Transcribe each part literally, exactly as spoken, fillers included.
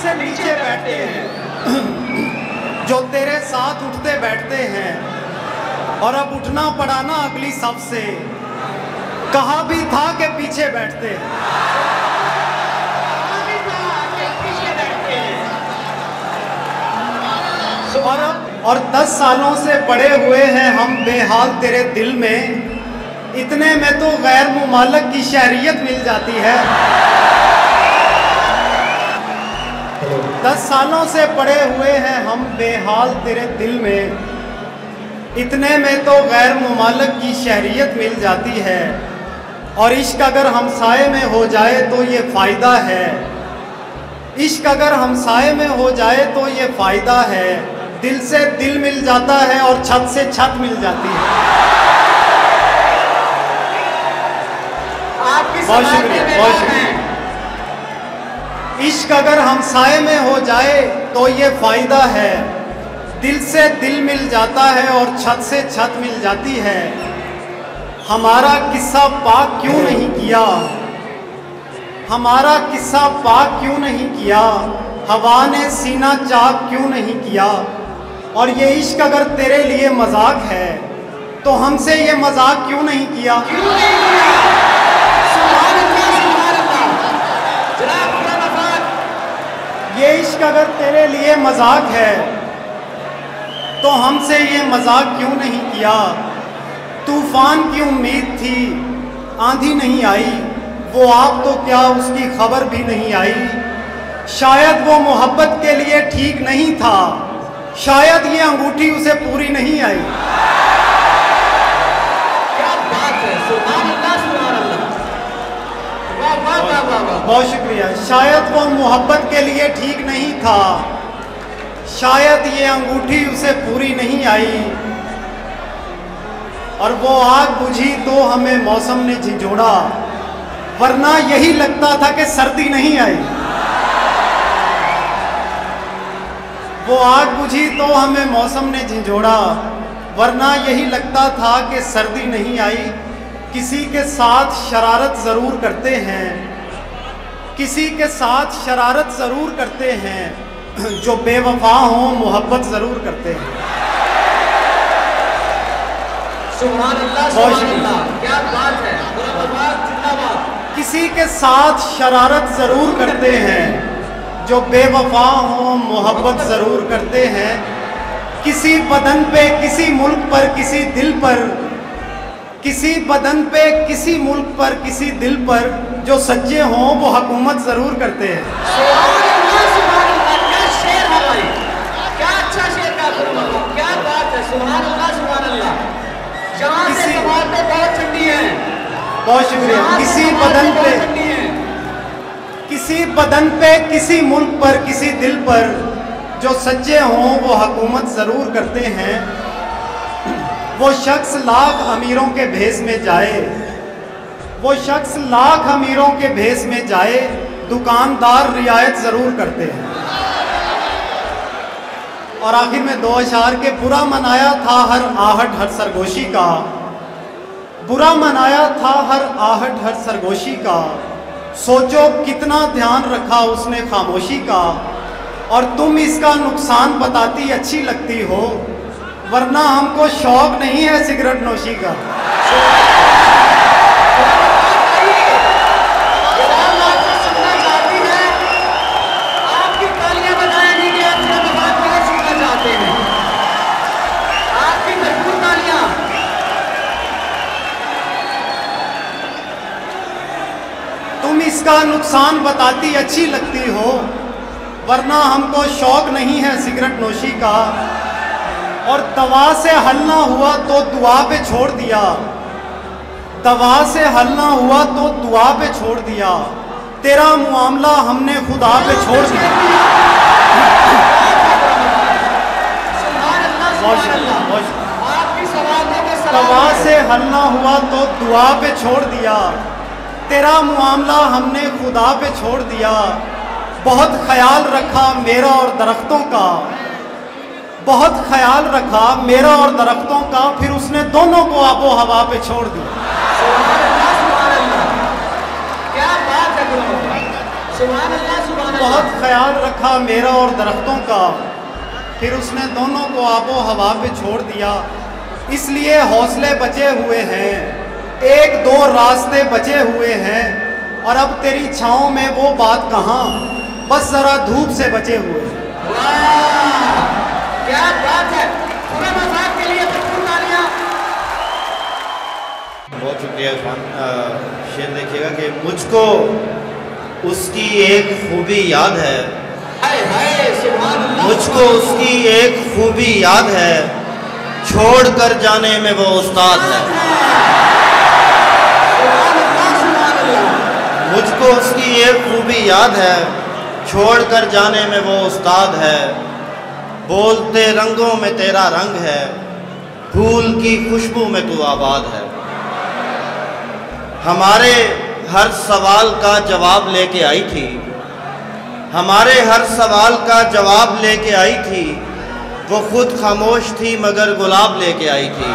से नीचे बैठते हैं, जो तेरे साथ उठते बैठते हैं, और अब उठना पड़ा ना अगली सबसे, कहा भी था कि पीछे बैठते हैं। और अब और दस सालों से पड़े हुए हैं हम बेहाल तेरे दिल में, इतने में तो गैर मुमालक की शहरियत मिल जाती है। दस सालों से पड़े हुए हैं हम बेहाल तेरे दिल में, इतने में तो गैर मुमालक की शहरियत मिल जाती है। और इश्क अगर हमसाए में हो जाए तो ये फ़ायदा है, इश्क अगर हमसाए में हो जाए तो ये फ़ायदा है। दिल से दिल मिल जाता है और छत से छत मिल जाती है। बहुत शुक्रिया, बहुत शुक्रिया। इश्क अगर हमसाए में हो जाए तो ये फ़ायदा है, दिल से दिल मिल जाता है और छत से छत मिल जाती है। हमारा किस्सा पाक क्यों नहीं किया, हमारा किस्सा पाक क्यों नहीं किया, हवा ने सीना चाक क्यों नहीं किया। और ये इश्क अगर तेरे लिए मजाक है तो हमसे ये मजाक क्यों नहीं किया, क्यों नहीं किया? सुभान अल्लाह, सुभान अल्लाह। जनाब ये इश्क अगर तेरे लिए मजाक है तो हमसे ये मजाक क्यों नहीं किया। तूफान की उम्मीद थी आंधी नहीं आई, वो आप तो क्या उसकी खबर भी नहीं आई। शायद वो मोहब्बत के लिए ठीक नहीं था, शायद ये अंगूठी उसे पूरी नहीं आई। क्या बात है, सुभान अल्लाह, सुभान अल्लाह। वाह वाह वाह वाह वाह, बहुत शुक्रिया। शायद वो मोहब्बत के लिए ठीक नहीं था, शायद ये अंगूठी उसे पूरी नहीं आई। और वो आग बुझी तो हमें मौसम ने झिझोड़ा, वरना यही लगता था कि सर्दी नहीं आई। वो आग बुझी तो हमें मौसम ने झिझोड़ा, वरना यही लगता था कि सर्दी नहीं आई। किसी के साथ शरारत ज़रूर करते हैं, किसी के साथ शरारत ज़रूर करते हैं, जो बेवफा हों मोहब्बत ज़रूर करते हैं। सुभान अल्लाह, सुभान अल्लाह, क्या बात है, जिंदाबाद जिंदाबाद। किसी के साथ शरारत ज़रूर करते हैं, जो बेवफा हों मोहब्बत ज़रूर करते हैं। किसी बदन पे किसी मुल्क पर किसी दिल पर, किसी बदन पे किसी मुल्क पर किसी दिल पर, जो सच्चे हों वो हुकूमत ज़रूर करते हैं। सुभान अल्लाह, सुभान अल्लाह, क्या शेर है भाई, क्या अच्छा शेर का फरमा, क्या बात है। सुभान अल्लाह, सुभान अल्लाह। जहाँ से समातें बहुत ठंडी हैं। बहुत शुक्रिया। किसी बदन पे किसी बदन पे किसी मुल्क पर किसी दिल पर, जो सच्चे हों वो हुकूमत ज़रूर करते हैं। वो शख्स लाख अमीरों के भेस में जाए, वो शख्स लाख अमीरों के भेस में जाए, दुकानदार रियायत ज़रूर करते हैं। और आखिर में दो अशार के बुरा मनाया था हर आहट हर सरगोशी का, बुरा मनाया था हर आहट हर सरगोशी का। सोचो कितना ध्यान रखा उसने खामोशी का, और तुम इसका नुकसान बताती अच्छी लगती हो, वरना हमको शौक नहीं है सिगरेट नोशी का। तुम इसका नुकसान बताती अच्छी लगती हो, वरना हमको शौक नहीं है सिगरेट नोशी का। और दवा से हल ना हुआ तो दुआ पे छोड़ दिया, दवा से हल ना हुआ तो दुआ पे छोड़ दिया। तेरा मामला हमने खुदा पे छोड़ दिया। दवा से हल ना हुआ तो दुआ पे छोड़ दिया, तेरा मामला हमने खुदा पे छोड़ दिया। बहुत ख्याल रखा मेरा और दरख्तों का, बहुत ख्याल रखा मेरा और दरख्तों का, फिर उसने दोनों को आबो हवा पे छोड़ दिया। क्या बात है, सुभान अल्लाह सुभान अल्लाह। बहुत ख्याल रखा मेरा और दरख्तों का, फिर उसने दोनों को आबो हवा पे छोड़ दिया। इसलिए हौसले बचे हुए हैं, एक दो रास्ते बचे हुए हैं, और अब तेरी छाँव में वो बात कहाँ, बस जरा धूप से बचे हुए हैं। वाह क्या बात है, पूरे मजाक के लिए भरपूर तालियां। बहुत शुक्रिया इरफान। शेर देखिएगा कि मुझको उसकी एक खूबी याद है, हाय हाय सुभान अल्लाह। मुझको उसकी एक खूबी याद है, छोड़ कर जाने में वो उस्ताद है। सुभान अल्लाह सुभान अल्लाह। मुझको उसकी एक खूबी याद है, छोड़ कर जाने में वो उस्ताद है। बोलते रंगों में तेरा रंग है, फूल की खुशबू में तू आबाद है। हमारे हर सवाल का जवाब लेके आई थी, हमारे हर सवाल का जवाब लेके आई थी, वो खुद खामोश थी मगर गुलाब लेके आई थी।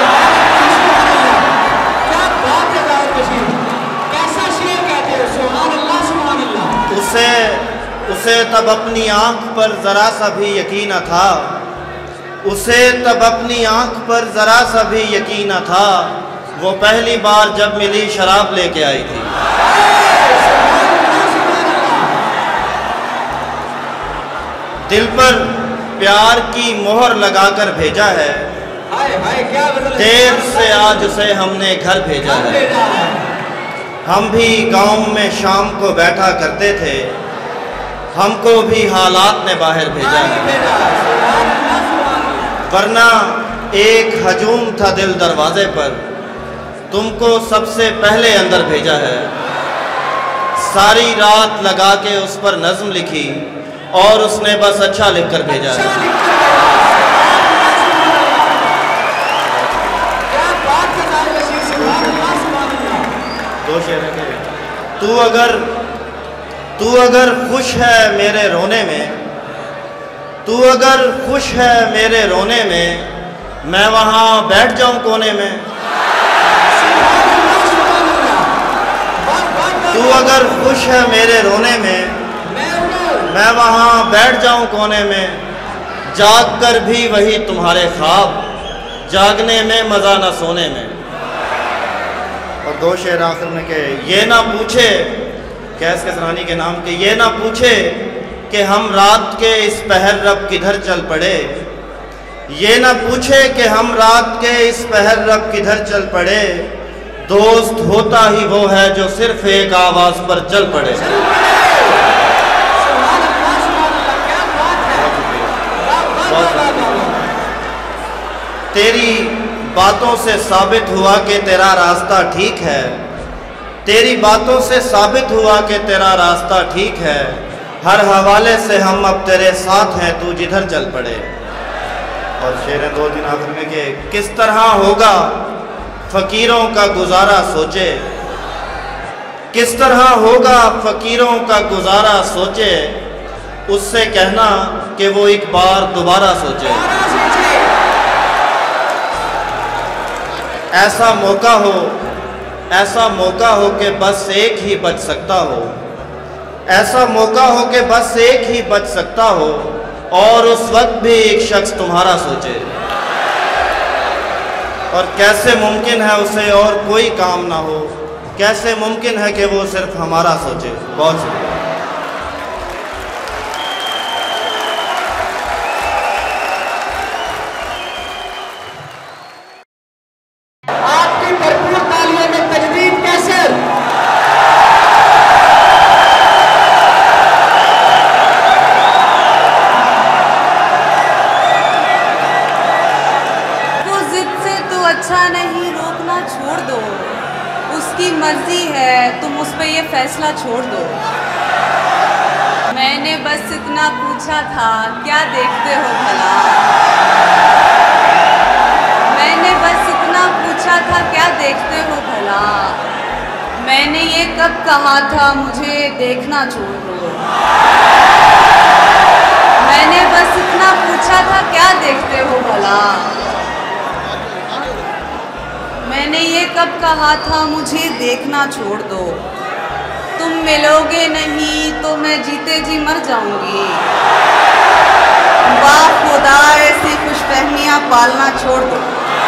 क्या बात है दाऊद बशीर, कैसा शेर कहते हो, सुभान अल्लाह सुभान अल्लाह। उसे उसे तब अपनी आंख पर ज़रा सा भी यकीन न था, उसे तब अपनी आंख पर ज़रा सा भी यकीन न था, वो पहली बार जब मिली शराब लेके आई थी। दिल पर प्यार की मोहर लगाकर भेजा है, हाय हाय क्या मतलब, देर से आज उसे हमने घर भेजा है। हम भी गांव में शाम को बैठा करते थे, हमको भी हालात ने बाहर भेजा है। वरना एक हजूम था दिल दरवाजे पर, तुमको सबसे पहले अंदर भेजा है। सारी रात लगा के उस पर नज्म लिखी और उसने बस अच्छा लिख कर भेजा है। दो शेर है। तू अगर तू अगर खुश है मेरे रोने में, तू अगर खुश है मेरे रोने में, मैं वहाँ बैठ जाऊँ कोने में। तू अगर खुश है मेरे रोने में, मैं वहाँ बैठ जाऊँ कोने में। जाग कर भी वही तुम्हारे ख्वाब, जागने में मज़ा न सोने में। और दो शेर आखिर में के ये ना पूछे, कैस कसरानी के नाम के, ये ना पूछे कि हम रात के इस पहर रब किधर चल पड़े। ये ना पूछे कि हम रात के इस पहर रब किधर चल पड़े। दोस्त होता ही वो है जो सिर्फ एक आवाज़ पर चल पड़े। तेरी बातों से साबित हुआ कि तेरा रास्ता ठीक है, तेरी बातों से साबित हुआ कि तेरा रास्ता ठीक है। हर हवाले से हम अब तेरे साथ हैं, तू जिधर चल पड़े। और शेर दो दिन आखिर में के किस तरह होगा फ़कीरों का गुजारा सोचे, किस तरह होगा फ़कीरों का गुजारा सोचे। उससे कहना कि वो एक बार दोबारा सोचे। ऐसा मौका हो, ऐसा मौका हो कि बस एक ही बच सकता हो, ऐसा मौका हो कि बस एक ही बच सकता हो, और उस वक्त भी एक शख्स तुम्हारा सोचे। और कैसे मुमकिन है उसे और कोई काम ना हो, कैसे मुमकिन है कि वो सिर्फ हमारा सोचे। बहुत शुक्रिया। आपकी भरपूर तालियों में तजदीद कैसे? वो जिद से तो अच्छा नहीं, रोकना छोड़ दो, उसकी मर्जी है, तुम उस पर ये फैसला छोड़ दो। मैंने बस इतना पूछा था, क्या देखते हो भला, मैंने बस इतना पूछा था, क्या देखते हो भला। मैंने ये कब कहा था, मुझे देखना छोड़ दो। मैंने बस इतना पूछा था, क्या देखते हो भला। मैंने ये कब कहा था, मुझे देखना छोड़ दो। तुम मिलोगे नहीं तो मैं जीते जी मर जाऊंगी। वाह खुदा ऐसी खुशफहमियाँ पालना छोड़ दो।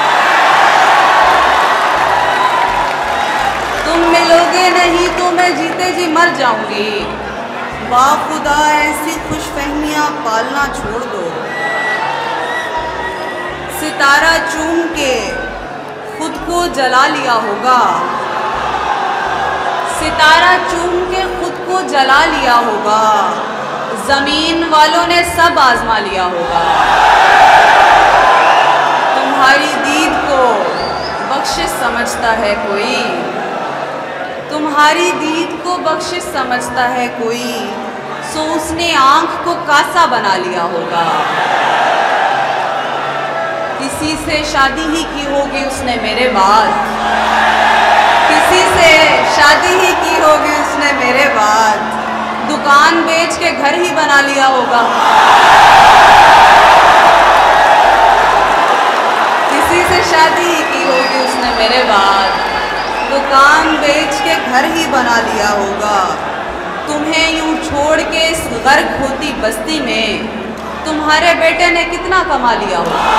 तुम मिलोगे नहीं तो मैं जीते जी मर जाऊंगी। वाह खुदा ऐसी खुशफहमियाँ पालना छोड़ दो। सितारा चूम के खुद को जला लिया होगा। सितारा चूम के खुद को जला लिया होगा। जमीन वालों ने सब आजमा लिया होगा। तुम्हारी दीद को बख्शिश समझता है कोई। तुम्हारी दीद को बख्शिश समझता है कोई। सो उसने आंख को कासा बना लिया होगा। किसी से शादी ही की होगी उसने मेरे बाद। किसी से शादी ही की होगी उसने मेरे बाद। दुकान बेच के घर ही बना लिया होगा। किसी से शादी ही की होगी उसने मेरे बाद। दुकान बेच के घर ही बना लिया होगा। तुम्हें यूं छोड़ के इस गर्क होती बस्ती में तुम्हारे बेटे ने कितना कमा लिया होगा।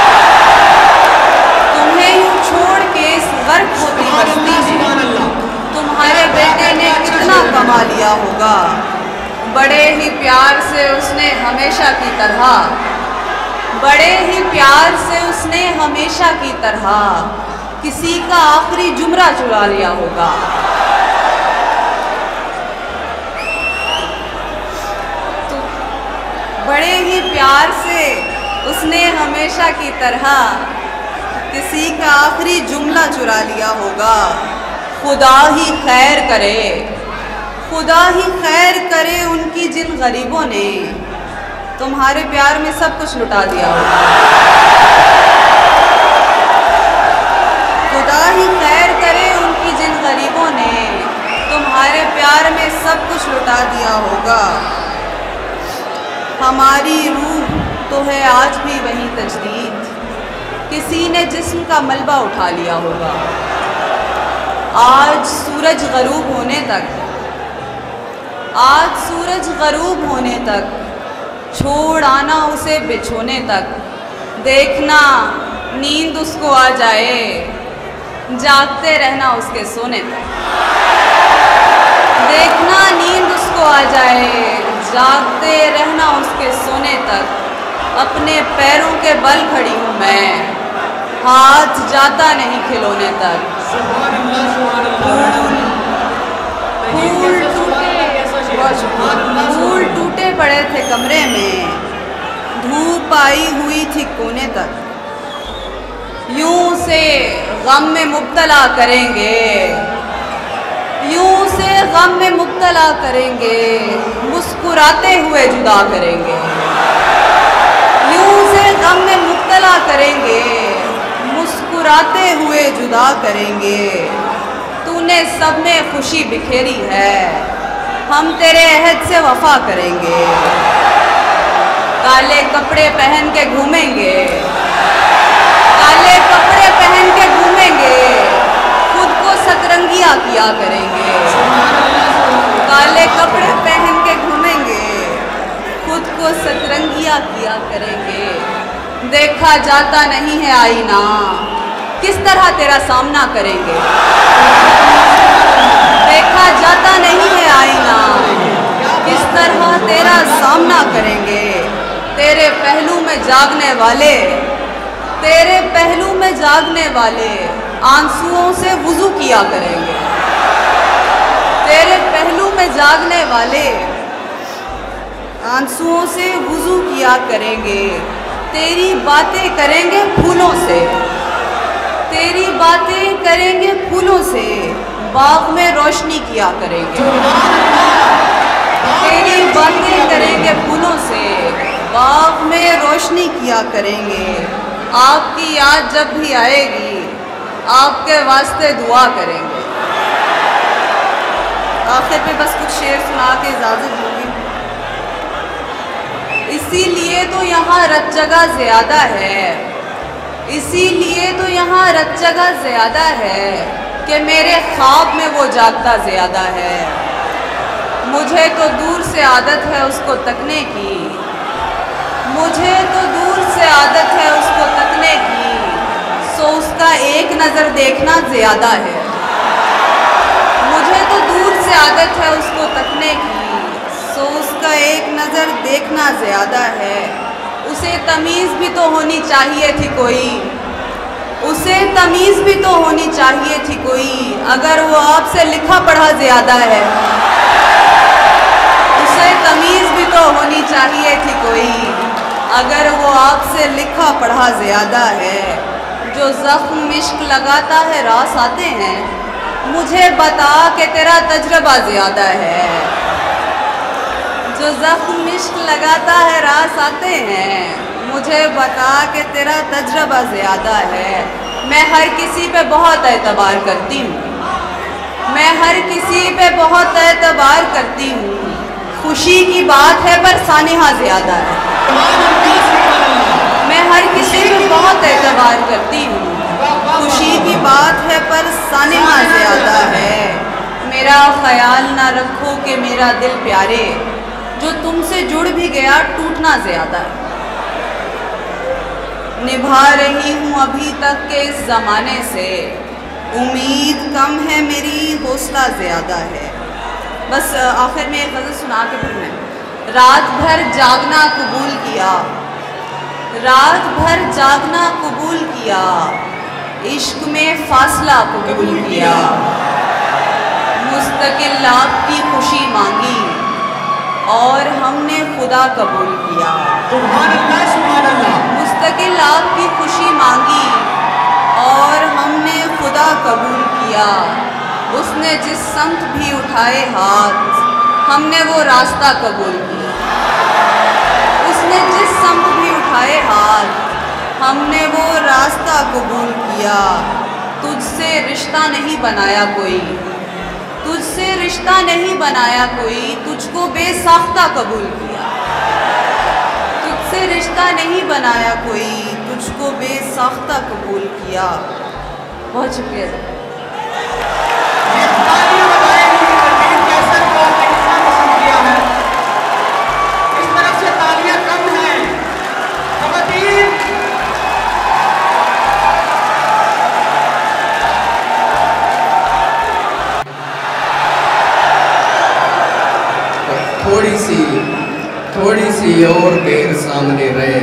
तुम्हें यूं छोड़ के इस गर्क होती बस्ती में तुम्हारे बेटे ने कितना कमा लिया होगा। बड़े ही प्यार से उसने हमेशा की तरह बड़े ही प्यार से उसने हमेशा की तरह किसी का आखिरी जुमरा चुरा लिया होगा। तो बड़े ही प्यार से उसने हमेशा की तरह किसी का आखिरी जुमला चुरा लिया होगा। खुदा ही खैर करे खुदा ही खैर करे उनकी जिन गरीबों ने तुम्हारे प्यार में सब कुछ लुटा दिया होगा। खुदा ही खैर करे उनकी जिन गरीबों ने तुम्हारे प्यार में सब कुछ लुटा दिया होगा। हमारी रूह तो है आज भी वही तजदीद। किसी ने जिस्म का मलबा उठा लिया होगा। आज सूरज गरूब होने तक आज सूरज गरूब होने तक छोड़ आना उसे बिछोने तक। देखना नींद उसको आ जाए जागते रहना उसके सोने तक। देखना नींद उसको आ जाए जागते रहना उसके सोने तक। अपने पैरों के बल खड़ी हूँ मैं हाथ जाता नहीं खिलौने तक। फूल टूटे पड़े थे कमरे में धूप आई हुई थी कोने तक। यूं से गम में मुब्तला करेंगे यूं से गम में मुब्तला करेंगे मुस्कुराते हुए जुदा करेंगे। यूं से गम में मुब्तला करेंगे मुस्कुराते हुए जुदा करेंगे। तूने सब में खुशी बिखेरी है हम तेरे अहद से वफा करेंगे। काले कपड़े पहन के घूमेंगे काले कपड़े पहन के घूमेंगे खुद को सतरंगिया किया करेंगे। काले कपड़े पहन के घूमेंगे खुद को सतरंगिया किया करेंगे। देखा जाता नहीं है आईना किस तरह तेरा सामना करेंगे। देखा जाता नहीं है आईना किस तरह तेरा सामना करेंगे। तेरे पहलू में जागने वाले तेरे पहलू में जागने वाले आंसुओं से वुज़ू किया करेंगे। तेरे पहलू में जागने वाले आंसुओं से वुज़ू किया करेंगे। तेरी बातें करेंगे फूलों से तेरी बातें करेंगे फूलों से बाग में रोशनी किया करेंगे। तेरी बातें करेंगे फूलों से बाग में रोशनी किया करेंगे। आपकी याद जब भी आएगी आपके वास्ते दुआ करेंगे। आखिर में बस कुछ शेर सुना के इजाज़त दूंगी। इसीलिए तो यहाँ रत जगह ज़्यादा है इसीलिए तो यहाँ रत जगह ज़्यादा है कि मेरे ख्वाब में वो जागता ज़्यादा है। मुझे तो दूर से आदत है उसको तकने की, मुझे तो दूर से आदत है उसको तकने की, सो उसका एक नज़र देखना ज़्यादा है। मुझे तो दूर से आदत है उसको तकने की, सो उसका एक नज़र देखना ज़्यादा है। उसे तमीज़ भी तो होनी चाहिए थी कोई, उसे तमीज़ भी तो होनी चाहिए थी कोई, अगर वो आपसे लिखा पढ़ा ज़्यादा है। उसे तमीज़ भी तो होनी चाहिए थी कोई, अगर वो आपसे लिखा पढ़ा ज़्यादा है। जो ज़ख्म इश्क लगाता है रास आते हैं, मुझे बता के तेरा तजर्बा ज़्यादा है। जो ज़ख्म इश्क लगाता है रास आते हैं, मुझे बता के तेरा तजर्बा ज़्यादा है। मैं हर किसी पे बहुत एतबार करती हूँ, मैं हर किसी पे बहुत एतबार करती हूँ। खुशी की बात है पर सानिहा ज़्यादा है। मैं हर किसी पे बहुत एतबार करती हूँ, खुशी की बात है पर सानिहा ज़्यादा है। मेरा ख्याल ना रखो कि मेरा दिल प्यारे, जो तुमसे जुड़ भी गया टूटना ज़्यादा है। निभा रही हूँ अभी तक के इस ज़माने से, उम्मीद कम है मेरी हौसला ज़्यादा है। बस आखिर में एक गज़ल सुना के फिर मैं रात भर जागना कबूल किया, रात भर जागना कबूल किया, इश्क में फासला कबूल किया। मुस्तकिल आपकी खुशी मांगी और हमने खुदा कबूल किया। मुस्तकिल आपकी खुशी मांगी और हमने खुदा कबूल किया। उसने जिस समत भी उठाए हाथ, हमने वो रास्ता कबूल किया। उसने जिस समत भी उठाए हाथ, हमने वो रास्ता कबूल किया। तुझसे रिश्ता नहीं बनाया कोई, तुझसे रिश्ता नहीं बनाया कोई, तुझको बेसाख्ता कबूल किया। तुझसे रिश्ता नहीं बनाया कोई, तुझको बेसाख्ता कबूल किया। बहुत शुक्रिया। थोड़ी सी थोड़ी सी और देर सामने रहे,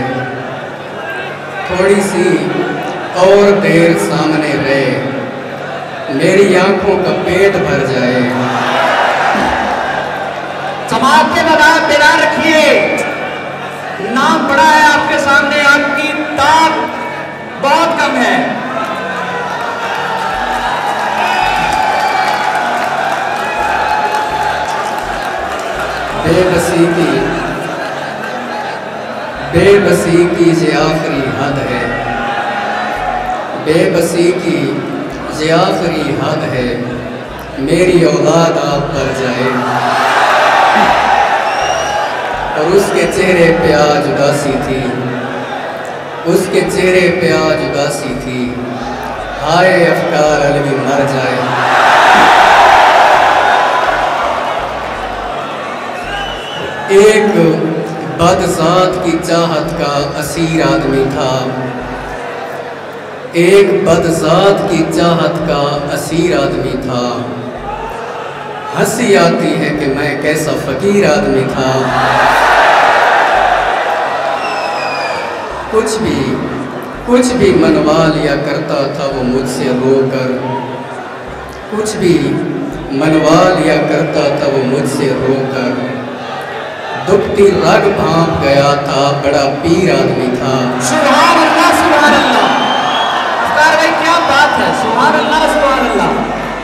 थोड़ी सी और देर सामने रहे, मेरी आंखों का पेट भर जाए। समाज के बगैर बिना रखिए, नाम बड़ा है आपके सामने, आपकी ताक बहुत कम है। बेबसी की बेबसी की ये आखिरी हद है, बेबसी की ये आखिरी हद है, मेरी औलाद आप पर जाए। और उसके चेहरे पे आज उदासी थी, उसके चेहरे पे आज उदासी थी, हाय अफकार अलवी मर जाए। एक बदज़ात की चाहत का असीर आदमी था, एक बदज़ात की चाहत का असीर आदमी था। हंसी आती है कि मैं कैसा फ़कीर आदमी था। कुछ भी कुछ भी मनवा लिया करता था वो मुझसे रोकर, कुछ भी मनवा लिया करता था वो मुझसे रोकर। दुखती रग भांप गया था, बड़ा पीर आदमी था। सुभान अल्लाह, सुभान अल्लाह। अफ्तार भाई क्या बात है, सुभान अल्लाह, सुभान अल्लाह।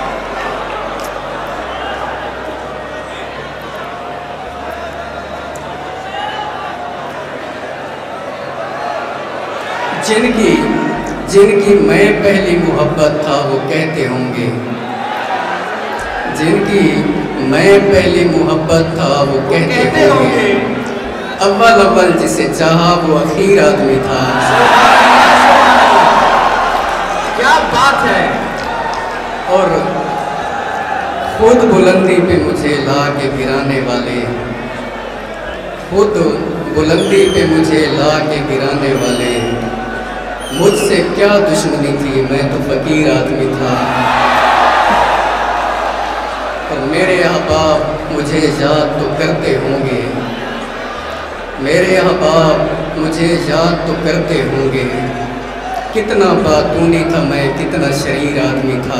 जिनकी जिनकी मैं पहली मोहब्बत था वो कहते होंगे, जिनकी मैं पहली मोहब्बत था वो कहते होंगे, अव्वल अव्वल जिसे चाहा वो आखिर आदमी था। क्या बात है। और खुद बुलंदी पे मुझे ला के गिराने वाले, खुद बुलंदी पे मुझे ला के गिराने वाले, मुझसे क्या दुश्मनी थी, मैं तो फकीर आदमी था। और मेरे अहबाब मुझे याद तो करते होंगे, मेरे अहबाब मुझे याद तो करते होंगे, कितना बातूनी था मैं, कितना शरीर आदमी था।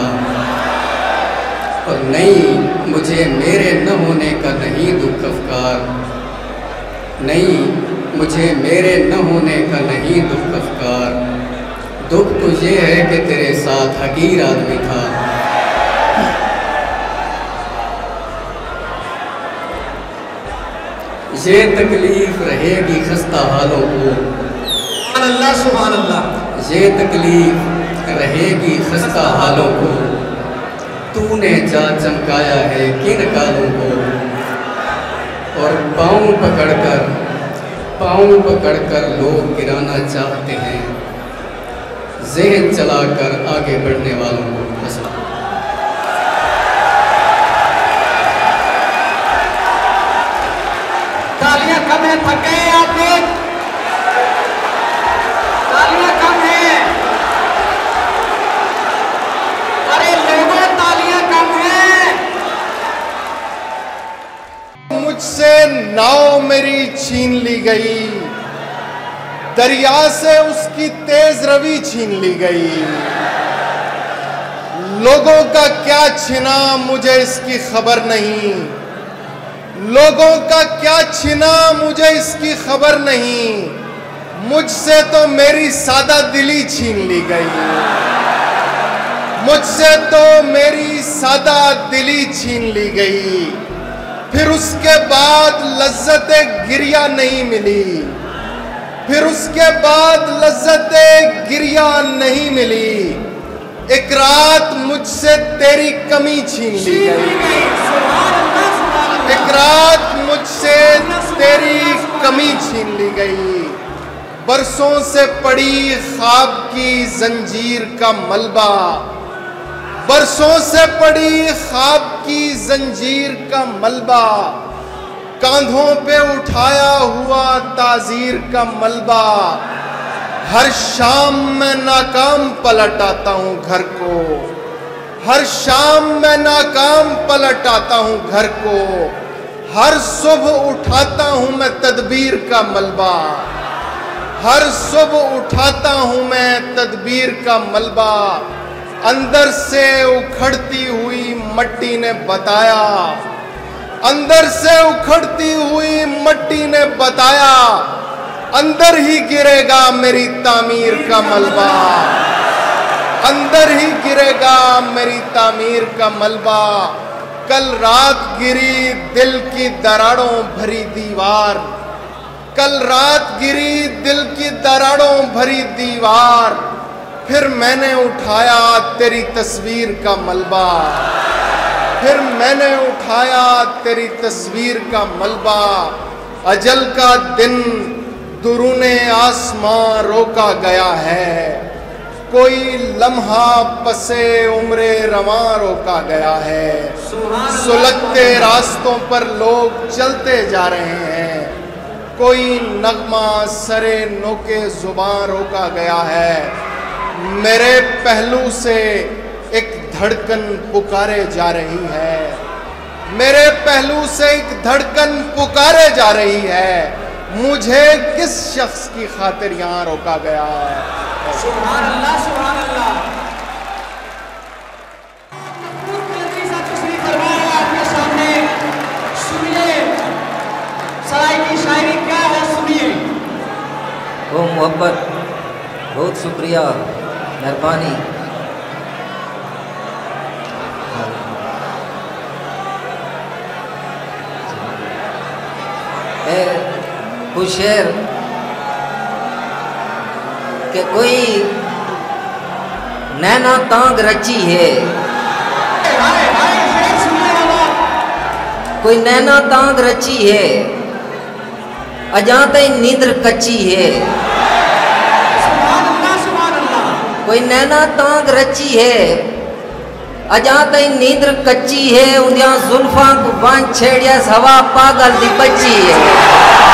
और नहीं, मुझे मेरे न होने का नहीं दुख अफकार, नहीं मुझे मेरे न होने का नहीं दुख अफकार, दुख तो ये है कि तेरे साथ हकीर आदमी था। ये तकलीफ रहेगी खस्ता हालों को, सुभान अल्लाह सुभान अल्लाह। ये तकलीफ रहेगी खस्ता हालों को, तूने जा चमकाया है किन कालों को। और पाँव पकड़कर पाँव पकड़कर लोग गिराना चाहते हैं, ज़हन चलाकर आगे बढ़ने वालों को। मसला तालियां कम है, थक गए हैं आप लोग, तालियां कम है। अरे लोगों तालियां कम है। मुझसे नाव मेरी छीन ली गई, दरिया से उसकी तेज रवि छीन ली गई। लोगों का क्या छिना मुझे इसकी खबर नहीं, लोगों का क्या छिना मुझे इसकी खबर नहीं, मुझसे तो मेरी सादा दिली छीन ली गई, मुझसे तो मेरी सादा दिली छीन ली गई। फिर उसके बाद लज्जते गिरिया नहीं मिली, फिर उसके बाद लज्जते गिरिया नहीं मिली। एक रात मुझसे तेरी कमी छीन ली गई, एक रात मुझसे तेरी कमी छीन ली गई। बरसों से पड़ी ख्वाब की जंजीर का मलबा, बरसों से पड़ी ख्वाब की जंजीर का मलबा, कांधों पे उठाया हुआ ताजीर का मलबा। हर शाम मैं नाकाम पलट आता हूँ घर को, हर शाम मैं नाकाम पलट आता हूँ घर को। हर सुबह उठाता हूँ मैं तदबीर का मलबा, हर सुबह उठाता हूँ मैं तदबीर का मलबा। अंदर से उखड़ती हुई मट्टी ने बताया, अंदर से उखड़ती हुई मट्टी ने बताया, अंदर ही गिरेगा मेरी तामीर का मलबा, अंदर ही गिरेगा मेरी तामीर का मलबा। कल रात गिरी दिल की दरारों भरी दीवार, कल रात गिरी दिल की दरारों भरी दीवार। फिर मैंने उठाया तेरी तस्वीर का मलबा, फिर मैंने उठाया तेरी तस्वीर का मलबा। अजल का दिन दुरूने आसमां रोका गया है, कोई लम्हा पसे उम्रे रवां रोका गया है। सुलगते रास्तों पर लोग चलते जा रहे हैं, कोई नगमा सरे नोके जुबान रोका गया है। मेरे पहलू से एक धड़कन पुकारे जा रही है, मेरे पहलू से एक धड़कन पुकारे जा रही है। मुझे किस शख्स की खातिर यहाँ रोका गया है। सुभान अल्लाह सुभान अल्लाह। तशरीफ फरमाया आपके सामने, सुनिए सराय की शायरी क्या है, सुनिए। ओ मोहब्बत, बहुत शुक्रिया, मेहरबानी। कुछ शेर के कोई नैना तांग रची है, कोई नैना तांग रची है, अजाते नींद कच्ची है। कोई नैना तांग रची है, अजा तई नींद कच्ची है उन्दिया जुल्फा को बांध छेड़िया हवा पागल दी बच्ची है।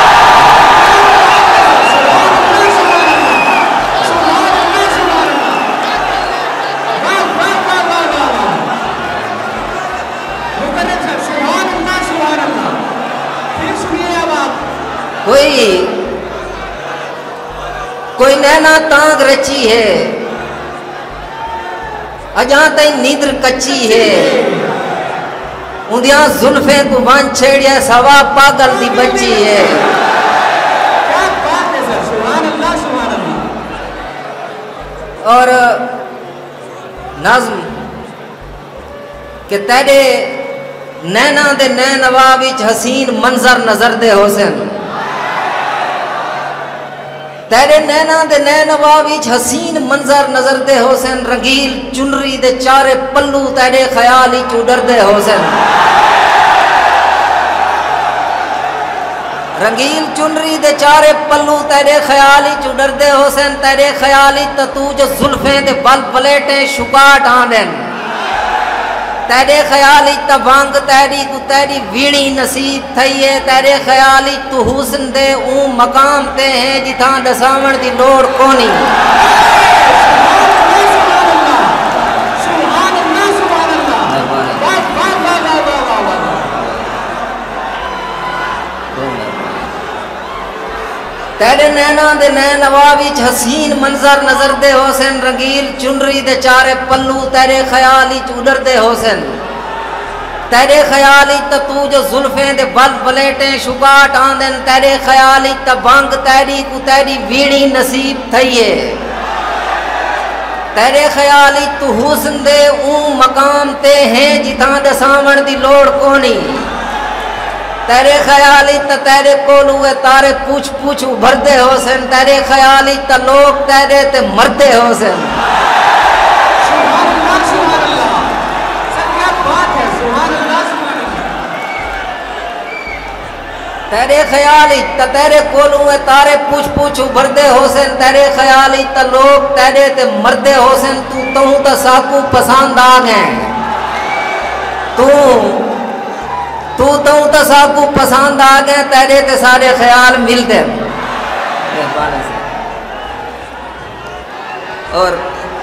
कोई कोई नैना तांग रची है अजा तई नींद कच्ची है उन्दिया जुल्फे को बांध छेड़िया सवा पागल दी बच्ची है। क्या बात है सर, सुभान अल्लाह सुभान अल्लाह। और नज़्म के तेरे नैना दे नैनवा विच हसीन मंजर नजर दे हुसैन तेरे नैना दे नैनवा विच हसीन मंजर नजर दे हुसैन रंगील चुनरी दे चारे पल्लू तेरे ख्याल ही उडर दे हुसैन रंगील चुनरी दे चारे पल्लू तेरे ख्याल ही उडर दे हुसैन तेरे ख्याल ही तू जो जुल्फे दे बल पलेटे शुकाट आंदन तेरे ख्याल ही तबांग तेरी को तेरी वीणी नसीब थई है तेरे ख्याल ही तू हुस्न दे ऊ मकाम ते है जिथा दसावण दी लोड़ कोनी। तेरे नैना दे नैनवा विच हसीन मंजर नजर दे हुसैन रंगील चुनरी दे चारे पल्लू तेरे ख्याल ही उडर दे हुसैन तेरे ख्याल ही तू जो जुल्फे दे बल बलेटे शुकाट आंदन तेरे ख्याल ही तबांग तेरी को तेरी वीणी नसीब थई है तेरे ख्याल ही तू हुस्न दे ऊ मकाम ते है जिथा दसावण दी लोड़ कोनी तेरे ख्याल ही त तेरे कोलू है तारे पूछ पूछ उभरदे हुसैन तेरे ख्याल ही त लोग तेरे ते मरदे हुसैन। सुभान अल्लाह सुभान अल्लाह। सर क्या बात है, सुभान अल्लाह सुभान अल्लाह। तेरे ख्याल ही त तेरे कोलू है तारे पूछ पूछ उभरदे हुसैन तेरे ख्याल ही त लोग तेरे ते मरदे हुसैन तू तू त साकू पसंद आ गए तू तू तो तसाकू पसंद आ गए तेरे ते सारे ख्याल मिलते और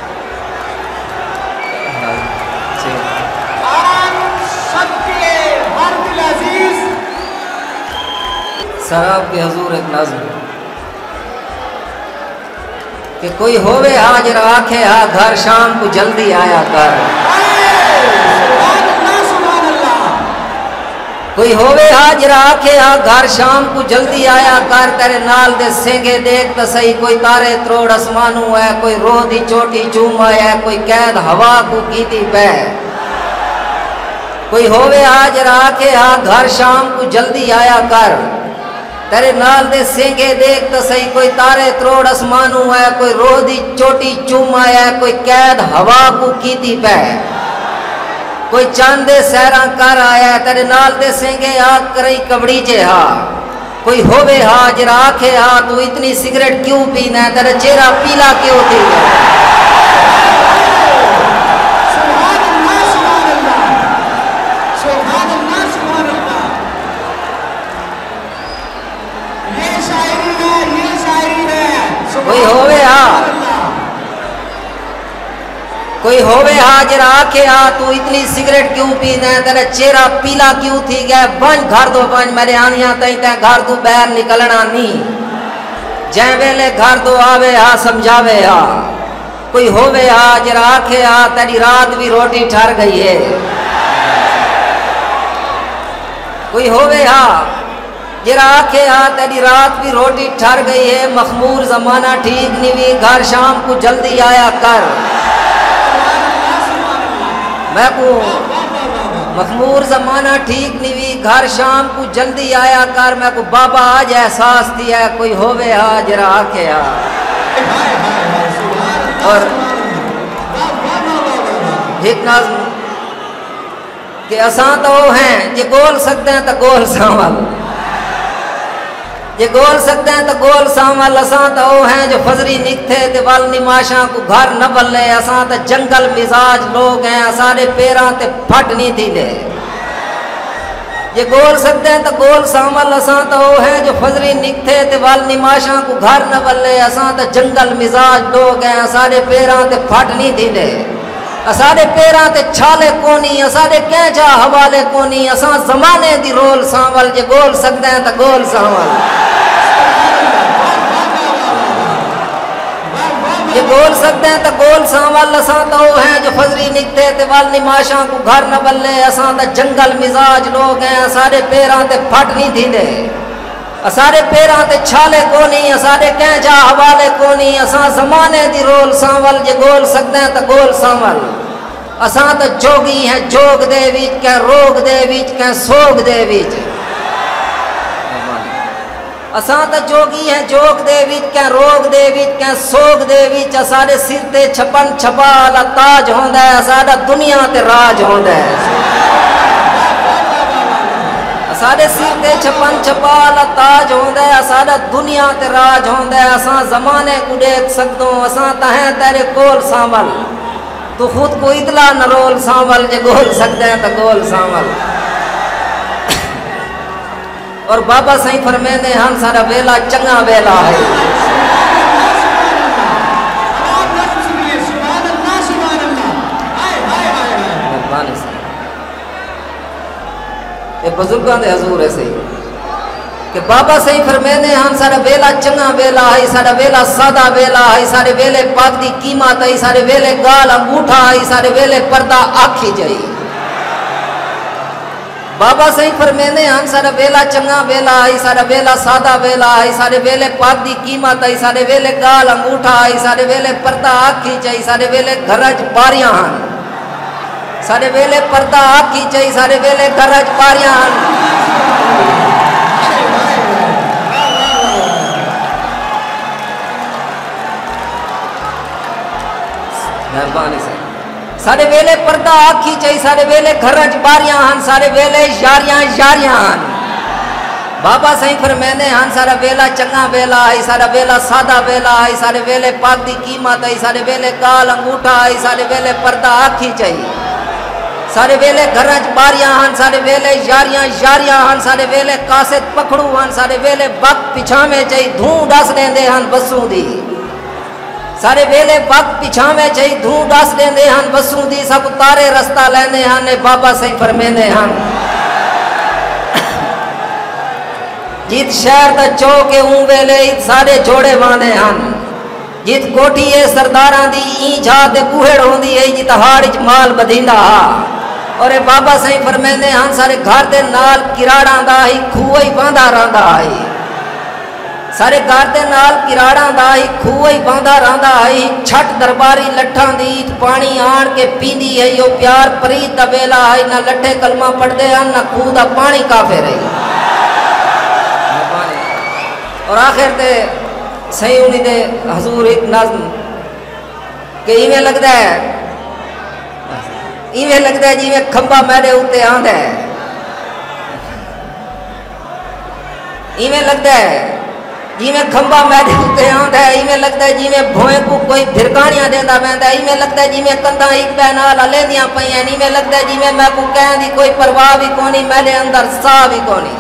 शराब के हजूर एक नज़्म कि कोई होवे हाजिर आखे हा घर शाम को जल्दी आया कर कोई होवे हाजिर आखे हा घर शाम को जल्दी आया कर तेरे नाल दे सेंगे देख तो सही कोई तारे त्रोड़ आसमानू है कोई रोह दी चोटी चूमा है कोई कैद हवा को कीती पै कोई होवे हाजिर आखे हा घर शाम को जल्दी आया कर तेरे नाल दे सेंगे देख तो सही कोई तारे त्रोड़ आसमानू है कोई रोह दी चोटी चूमा है कोई कैद हवा को कीती पै कोई चांदे सैरा कर आया तेरे नाल दे सेंगे आग करई कबड़ी जे हा कोई होवे हाजिर आखे हा तू इतनी सिगरेट क्यों पीना तेरा चेहरा पीला क्यों थी सुभान अल्लाह सुभान अल्लाह सुभान अल्लाह सुभान अल्लाह। ये शायरी है ये शायरी है। कोई होवे हा कोई होवे हाजिर आखे हा तू इतनी सिगरेट क्यों पीना तेरा चेहरा पीला क्यों थी गया बंज घर दो बंज मेरे आनिया तई तै घर तू बाहर निकलना नी जै वेले घर दो आवे हा समझावे हा कोई होवे हाजिर आखे हा तेरी रात भी रोटी ठहर गई है कोई होवे हा जरा आखे हा तेरी रात भी रोटी ठहर गई है मखमूर जमाना ठीक नहीं भी घर शाम को जल्दी आया कर मैं को मखमूर जमाना ठीक नहीं भी घर शाम को जल्दी आया कर मैं को बाबा आज एहसास दिया कोई होवे हा जरा आखे हा और एक नज़्म कि असां तो हैं जे गोल सकते हैं तो गोल संभाल ये गोल सकते हैं तो गोल सामल असां तो वो हैं जो फजरी निकथे ते वल निमाशा को घर न बल्ले असां तो जंगल मिजाज लोग हैं असारे पेरां ते फट नहीं थी दे ये गोल सकते हैं तो गोल सामल असां तो वो हैं जो फजरी निकथे ते वल निमाशा को घर न बल्ले असां तो जंगल मिजाज लोग हैं असारे पेरां ते फट नहीं थी दे असारे पेरां ते छाले कोनी असारे कैंचा हवाले कोनी असां जमाने दी रोल सांवल जे गोल सकते हैं तो गोल सांवल ये गोल सकते हैं तो गोल सांवल असां तो वो हैं जो फजरी निकते ते वल निमाशा को घर न बल्ले असां तो जंगल मिजाज लोग हैं असारे पेरां ते फट नहीं थींदे असारे पेरां ते छाले कोनी असारे कैंचा हवाले कोनी असां जमाने दी रोल सांवल जे गोल सकते हैं तो गोल सांवल असां तो जोगी हैं जोग दे विच कै रोग दे विच कै सोग दे विच असां तो जोगी हैं जोग दे विच कै रोग दे विच कै सोग दे विच असारे सिर ते छपन छपाल ताज होंदा है असारा दुनिया ते राज होंदा है असारे सिर ते छपन छपाल ताज होंदा है असारा दुनिया ते राज होंदा है असां जमाने को देख सकदो असां तहें तेरे कोल सांवल तू खुद को इतला न रोल सांवल जे गोल सकते हैं तो गोल सांवल और बाबा सही फरमाते हम सारा वेला चंगा वेला है ये बुजुर्गों के हजूर है सही कि बाबा सही फरमाते हम सारा वेला चंगा वेला है सारा वेला सादा वेला है सारे वेले पाक दी कीमत है सारे वेले गाल अंगूठा है सारे वेले पर्दा आखी जाई बाबा सही फरमाते हम सारा वेला चंगा वेला है सारा वेला सादा वेला है सारे वेले पाक दी कीमत है सारे वेले गाल अंगूठा है सारे वेले पर्दा आखी चाहिए सारे वेले घरज बारियां हन सारे वेले पर्दा आखी चाहिए सारे वेले घरज बारियां हन मेहरबानी से सारे वेले पर्दा आखी चाहिए सारे वेले घर च बारियां हन सारे वेले यारियां यारियां हन बाबा सही फरमाते हन सारा वेला चंगा वेला है सारा वेला सादा वेला है सारे वेले पाक दी कीमत है सारे वेले गाल अंगूठा है सारे वेले पर्दा आखी चाहिए सारे वेले घर च बारियां हन सारे वेले यारियां यारियां हन सारे वेले कासिद पखड़ू हन सारे वेले वक्त पिछावे चाहिए धूं दस देंदे हन बसूं दी सारे वेले वक्त पिछावे चाहिए धूं दस देंदे हन बसूं दी सब तारे रस्ता लेंदे हन बाबा सही फरमाते हन जित शहर दा चौक ऊं वेले सारे जोड़े वांदे हन जित कोठी है सरदारां दी ई जा ते बूहेड़ होंदी है जित हाड़ च माल बधींदा हा और बाबा सही फरमाते हन सारे घर दे नाल किराड़ां दा ही खूह ही बांधा रहिंदा है सारे घर के नाल किराड़ा दा ही खूह ही बांधा रहिंदा है छठ दरबारी लट्ठां दी पानी आण के पींदी है यो प्यार प्रीत दा वेला है ना लट्ठे कलमा पढ़दे हन ना खूह दा पानी काफे रही और आखिर ते सही उन्हीं दे हजूर एक नज़्म कि इवें लगदा है इवें लगदा है जिवें खंबा मेरे उत्ते आंदा है इवें लगदा है जिमें खंबा मैदे उत्ते आंदा है इवें लगता है जिमें भोए को कोई भिरकानियां देंदा पैंदा है इवें लगता है जिमें कंधा एक पै नाल लेंदियां पईयां इवें लगता है जिमें मैं को कहण दी कोई परवाह भी कोनी मेरे अंदर साह भी कोनी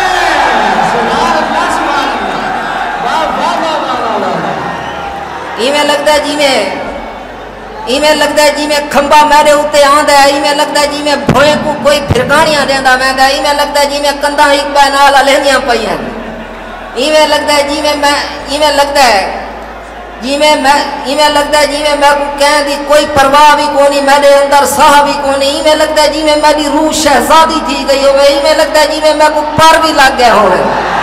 इवें लगता है जिमें इवें लगता है जिमें खंबा मेरे उत्ते आंदा है इवें लगता है जिमें भोए को कोई भिरकानियां देंदा पैंदा है इवें लगता है जिमें कंधा एक पै नाल लेंदियां पईयां इवें लगता है जिमें मैं इवें लगता है जिमें मैं इवें लगता है जिमें मैं को कहण दी कोई परवाह भी कोनी मेरे अंदर साह भी कोनी इवें लगता है जिमें मेरी रूह शहजादी थी गई होवे इवें लगता है जिमें मैं को पर भी लग गया होवे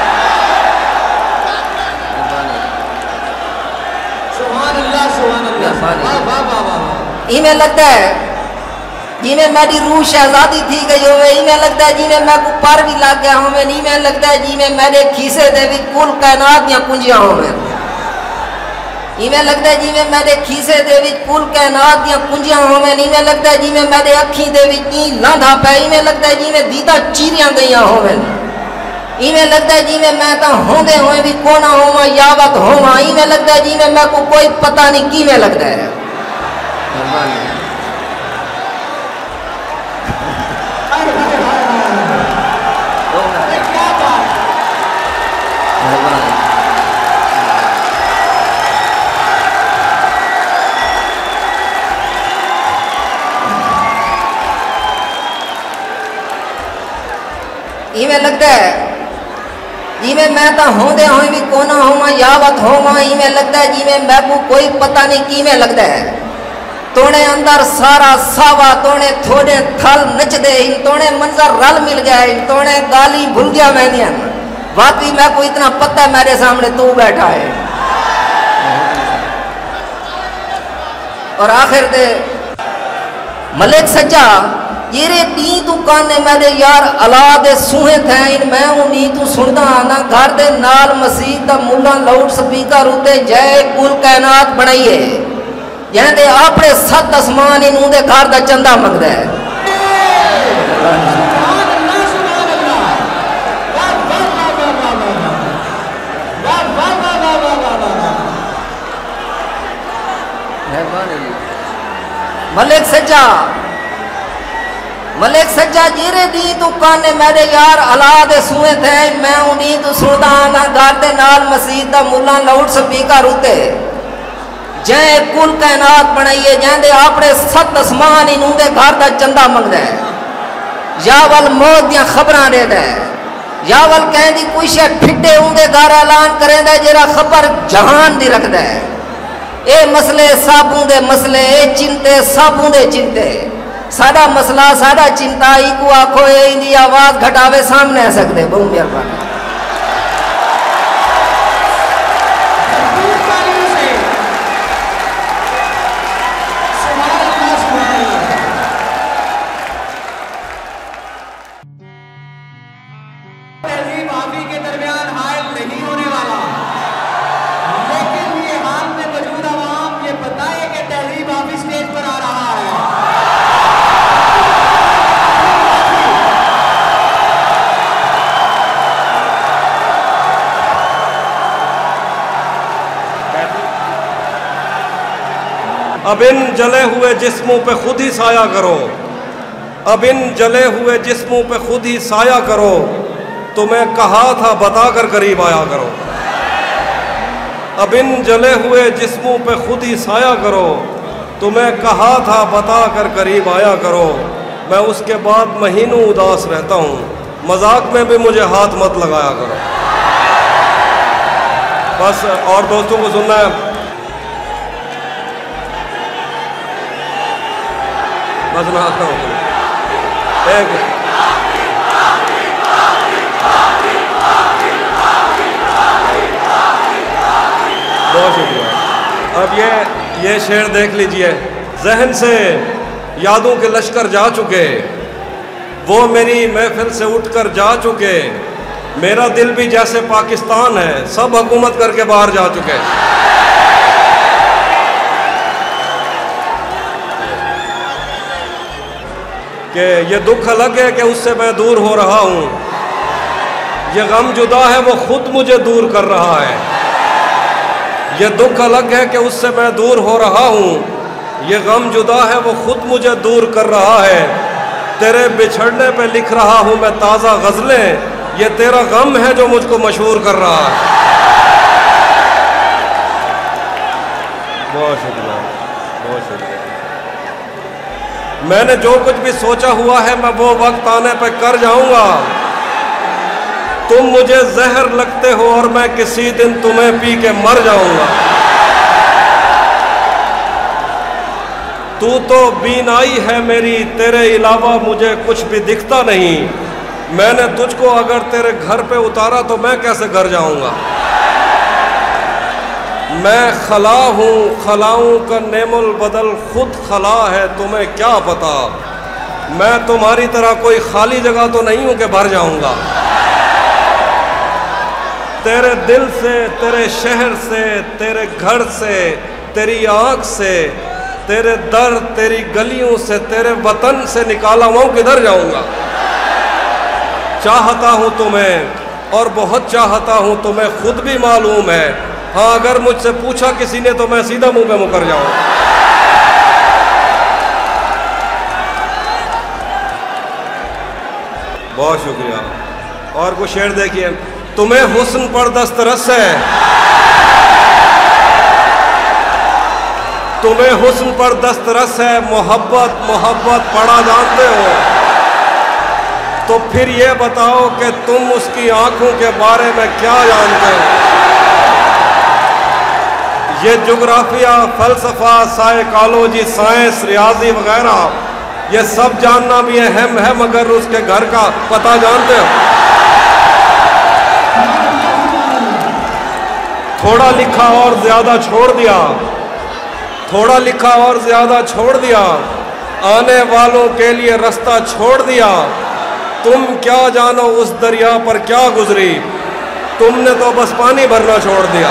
सुभान अल्लाह सुभान अल्लाह वाह वाह वाह वाह इवें लगता है जिमें मेरी रूह शहजादी थी गई होवे इवें लगता है जिमें मैं को पर भी लग गया होवे इवें लगता है जिमें मेरे खीसे दे भी कुल कायनात दियां पूंजियां होवे इवें लगता है जिमें मेरे खीसे दे भी कुल कायनात दियां पूंजियां होवे इवें लगता है जिमें मेरे अखी दे भी नी लांधा पै इवें लगता है जिमें दीदा चीरियां गईयां होवे इवें लगता है जिवें मैं तो होंदे होए भी कोना होवा यावत होवा इवें लगता है जिवें मैं को कोई पता नहीं किवें लगता है। इवें लगता है जिवें मैं तो होंदे होए भी कोना होवा यावत होवा इवें लगता है जिवें मैं को कोई पता नहीं किवें लगता है। तोड़े अंदर सारा सावा तोड़े थोड़े थल नचदे इन तोड़े मंजर रल मिल गया इन तोड़े गाली भूल गया मैंने वाकई मैं को इतना पता है मेरे सामने तू बैठा है। और आखिर दे मलिक सच्चा ये रे नी तू काने मेरे यार अला दे सूहे थे इन मैं हूं नी तू सुनदा आना घर दे नाल मसीह दा मुल्ला लाउड स्पीकर उते जय कुल कायनात बनाइए जैसे अपने सत आसमान इन उनके घर का चंदा मंगदा है। मलिक सच्चा मलिक सच्चा जीरे दी तू काने मेरे यार अला दे सूए थे मैं उन्हीं तू सुनदा आना घर दे नाल मसीह दा मुल्ला लाउड स्पीकर उते जै कुल कायनात बनाइए जैसे अपने सत आसमान इन उनके घर का चंदा मंगदा है। यावल मौत दियां खबरां देदा है यावल कहंदी कोई शे फिटे उनके घर ऐलान करेंदा जेरा खबर जहान दी रखदा है। ए मसले साबू दे मसले ए चिंते साबू दे चिंते साडा मसला साडा चिंता इको आखो इंदी आवाज घटावे सामने आ सकते बहुत मेहरबानी। तहजीब आप ही के दरमियान हायल नहीं होने वाला लेकिन ये हाल में मौजूद आवाम ये बताए कि तहजीब आप ही स्टेज पर आ रहा है। अब इन जले हुए जिस्मों पे खुद ही साया करो अब इन जले हुए जिस्मों पे खुद ही साया करो तुम्हें कहा था बताकर करीब आया करो। अब इन जले हुए जिस्मों पे खुद ही साया करो तुम्हें कहा था बताकर करीब आया करो। मैं उसके बाद महीनों उदास रहता हूँ मजाक में भी मुझे हाथ मत लगाया करो। बस और दोस्तों को सुनना है बस मैं आता हूँ एक बहुत शुक्रिया। अब ये ये शेर देख लीजिए। जहन से यादों के लश्कर जा चुके वो मेरी महफिल से उठकर जा चुके मेरा दिल भी जैसे पाकिस्तान है सब हुकूमत करके बाहर जा चुके। कि ये दुख अलग है कि उससे मैं दूर हो रहा हूँ ये गम जुदा है वो खुद मुझे दूर कर रहा है। ये दुख अलग है कि उससे मैं दूर हो रहा हूँ ये गम जुदा है वो खुद मुझे दूर कर रहा है। तेरे बिछड़ने पे लिख रहा हूँ मैं ताज़ा गज़लें ये तेरा गम है जो मुझको मशहूर कर रहा है। बहुत शुक्रिया बहुत शुक्रिया। मैंने जो कुछ भी सोचा हुआ है मैं वो वक्त आने पे कर जाऊंगा। तुम मुझे जहर लगते हो और मैं किसी दिन तुम्हें पी के मर जाऊंगा। तू तो बीनाई है मेरी तेरे अलावा मुझे कुछ भी दिखता नहीं। मैंने तुझको अगर तेरे घर पे उतारा तो मैं कैसे घर जाऊंगा। मैं खला हूँ खलाऊँ का नेमुल बदल खुद खला है तुम्हें क्या पता। मैं तुम्हारी तरह कोई खाली जगह तो नहीं हूँ कि भर जाऊँगा। तेरे दिल से तेरे शहर से तेरे घर से तेरी आँख से तेरे दर तेरी गलियों से तेरे वतन से निकाला हुआ हूँ किधर जाऊँगा। चाहता हूँ तुम्हें और बहुत चाहता हूँ, तुम्हें खुद भी मालूम है। हाँ, अगर मुझसे पूछा किसी ने तो मैं सीधा मुंह पे मुकर जाऊँ। बहुत शुक्रिया। और कुछ शेर देखिए। तुम्हें हुस्न पर दस्तरस है, तुम्हें हुस्न पर दस्तरस है, मोहब्बत मोहब्बत पढ़ा जानते हो, तो फिर ये बताओ कि तुम उसकी आंखों के बारे में क्या जानते हो। ये जोग्राफिया, फलसफा, साइकोलॉजी, साइंस, रियाजी वगैरह ये सब जानना भी अहम है, मगर उसके घर का पता जानते हो। थोड़ा लिखा और ज्यादा छोड़ दिया, थोड़ा लिखा और ज्यादा छोड़ दिया, आने वालों के लिए रास्ता छोड़ दिया। तुम क्या जानो उस दरिया पर क्या गुजरी, तुमने तो बस पानी भरना छोड़ दिया।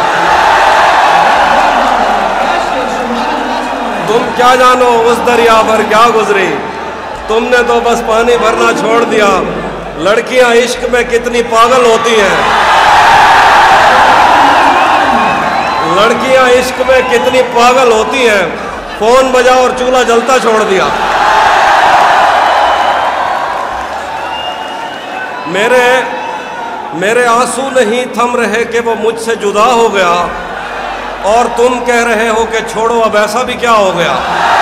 तुम क्या जानो उस दरिया पर क्या गुजरी, तुमने तो बस पानी भरना छोड़ दिया। लड़कियां इश्क में कितनी पागल होती हैं, लड़कियां इश्क में कितनी पागल होती हैं, फोन बजा और चूल्हा जलता छोड़ दिया। मेरे मेरे आंसू नहीं थम रहे कि वो मुझसे जुदा हो गया, और तुम कह रहे हो कि छोड़ो अब ऐसा भी क्या हो गया।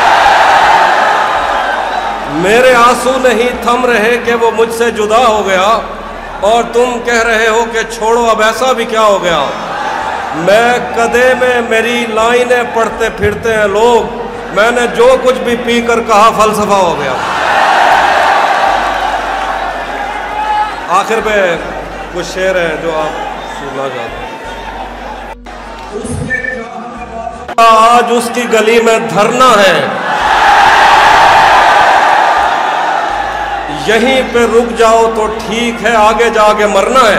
मेरे आंसू नहीं थम रहे कि वो मुझसे जुदा हो गया, और तुम कह रहे हो कि छोड़ो अब ऐसा भी क्या हो गया। मैं कदे में मेरी लाइनें पढ़ते फिरते हैं लोग, मैंने जो कुछ भी पी कर कहा फलसफा हो गया। आखिर में कुछ शेर है जो आप सुनना चाहते हैं। आज उसकी गली में धरना है, यहीं पे रुक जाओ तो ठीक है, आगे जाके मरना है।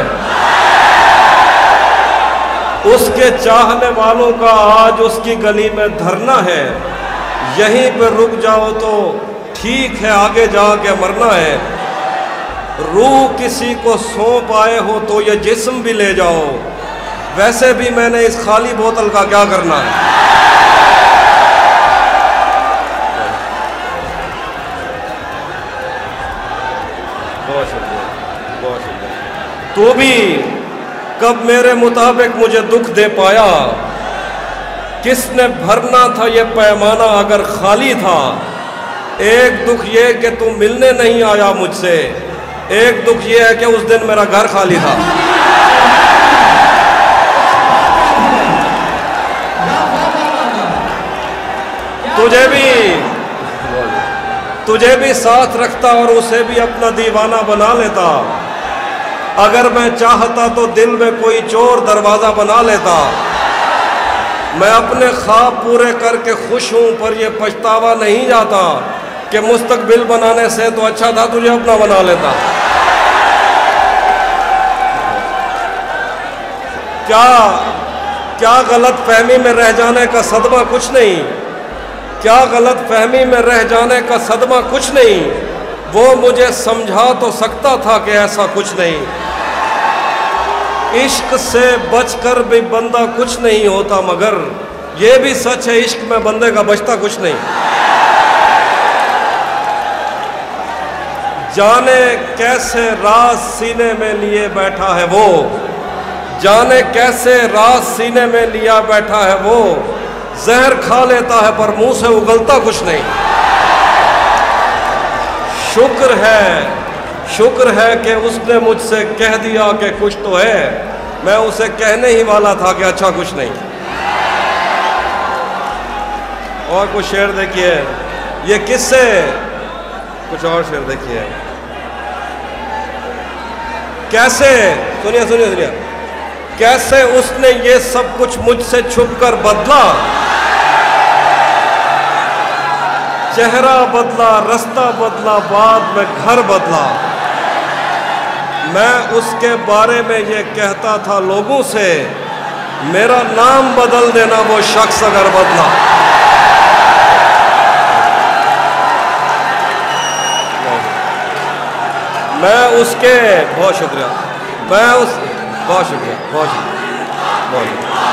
उसके चाहने वालों का आज उसकी गली में धरना है, यहीं पे रुक जाओ तो ठीक है, आगे जाके मरना है। रूह किसी को सौंप आए हो तो ये जिस्म भी ले जाओ, वैसे भी मैंने इस खाली बोतल का क्या करना है। बहुत शुक्रिया, बहुत शुक्रिया। तू भी कब मेरे मुताबिक मुझे दुख दे पाया, किसने भरना था ये पैमाना अगर खाली था। एक दुख ये कि तू मिलने नहीं आया मुझसे, एक दुख ये है कि उस दिन मेरा घर खाली था। तुझे भी तुझे भी साथ रखता और उसे भी अपना दीवाना बना लेता। अगर मैं चाहता तो दिल में कोई चोर दरवाजा बना लेता। मैं अपने ख्वाब पूरे करके खुश हूं, पर यह पछतावा नहीं जाता कि मुस्तकबिल बनाने से तो अच्छा था तुझे अपना बना लेता। क्या क्या गलत फहमी में रह जाने का सदमा कुछ नहीं, क्या गलत फहमी में रह जाने का सदमा कुछ नहीं। वो मुझे समझा तो सकता था कि ऐसा कुछ नहीं। इश्क से बचकर भी बंदा कुछ नहीं होता, मगर ये भी सच है इश्क में बंदे का बचता कुछ नहीं। जाने कैसे राज सीने में लिए बैठा है वो, जाने कैसे राज सीने में लिया बैठा है वो। जहर खा लेता है पर मुंह से उगलता कुछ नहीं। शुक्र है शुक्र है कि उसने मुझसे कह दिया कि कुछ तो है, मैं उसे कहने ही वाला था कि अच्छा कुछ नहीं। और कुछ शेर देखिए, ये किससे, कुछ और शेर देखिए। कैसे, सुनिए सुनिए सुनिए, कैसे उसने ये सब कुछ मुझसे छुपकर बदला। चेहरा बदला, रास्ता बदला, बाद में घर बदला। मैं उसके बारे में ये कहता था लोगों से, मेरा नाम बदल देना वो शख्स अगर बदला। मैं उसके, बहुत शुक्रिया, मैं उस बहुत शुक्रिया बहुत शुक्रिया बहुत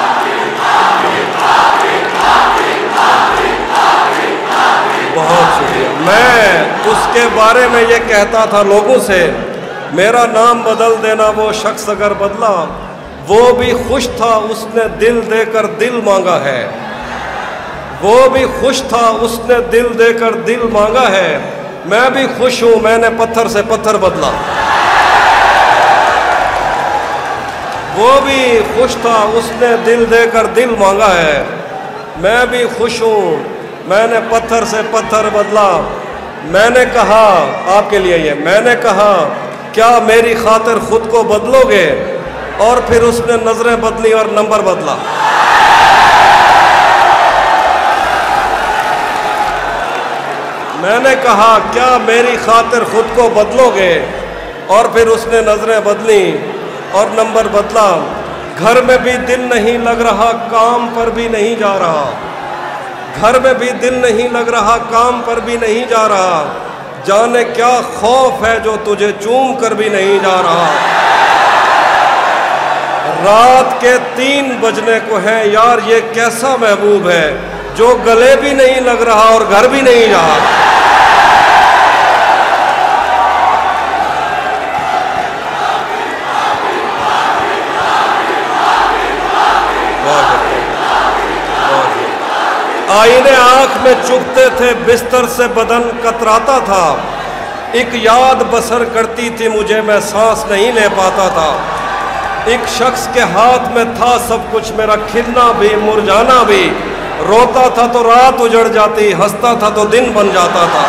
बहुत शुक्रिया। मैं उसके बारे में ये कहता था लोगों से, मेरा नाम बदल देना वो शख्स अगर बदला, वो भी खुश था उसने दिल देकर दिल मांगा है, वो भी खुश था उसने दिल देकर दिल मांगा है। मैं भी खुश हूँ मैंने पत्थर से पत्थर बदला। वो भी खुश था उसने दिल देकर दिल मांगा है। मैं भी खुश हूँ मैंने पत्थर से पत्थर बदला। मैंने कहा आपके लिए ये, मैंने कहा क्या मेरी खातिर खुद को बदलोगे, और फिर उसने नजरें बदली और नंबर बदला। मैंने कहा क्या मेरी खातिर खुद को बदलोगे, और फिर उसने नजरें बदली और नंबर बदला। घर में भी दिल नहीं लग रहा काम पर भी नहीं जा रहा, घर में भी दिल नहीं लग रहा काम पर भी नहीं जा रहा। जाने क्या खौफ है जो तुझे चूम कर भी नहीं जा रहा। रात के तीन बजने को है यार, ये कैसा महबूब है जो गले भी नहीं लग रहा और घर भी नहीं जा रहा। आईने आंख में चुभते थे, बिस्तर से बदन कतराता था। एक याद बसर करती थी मुझे, मैं सांस नहीं ले पाता था। एक शख्स के हाथ में था सब कुछ, मेरा खिलना भी मुरझाना भी। रोता था तो रात उजड़ जाती, हंसता था तो दिन बन जाता था।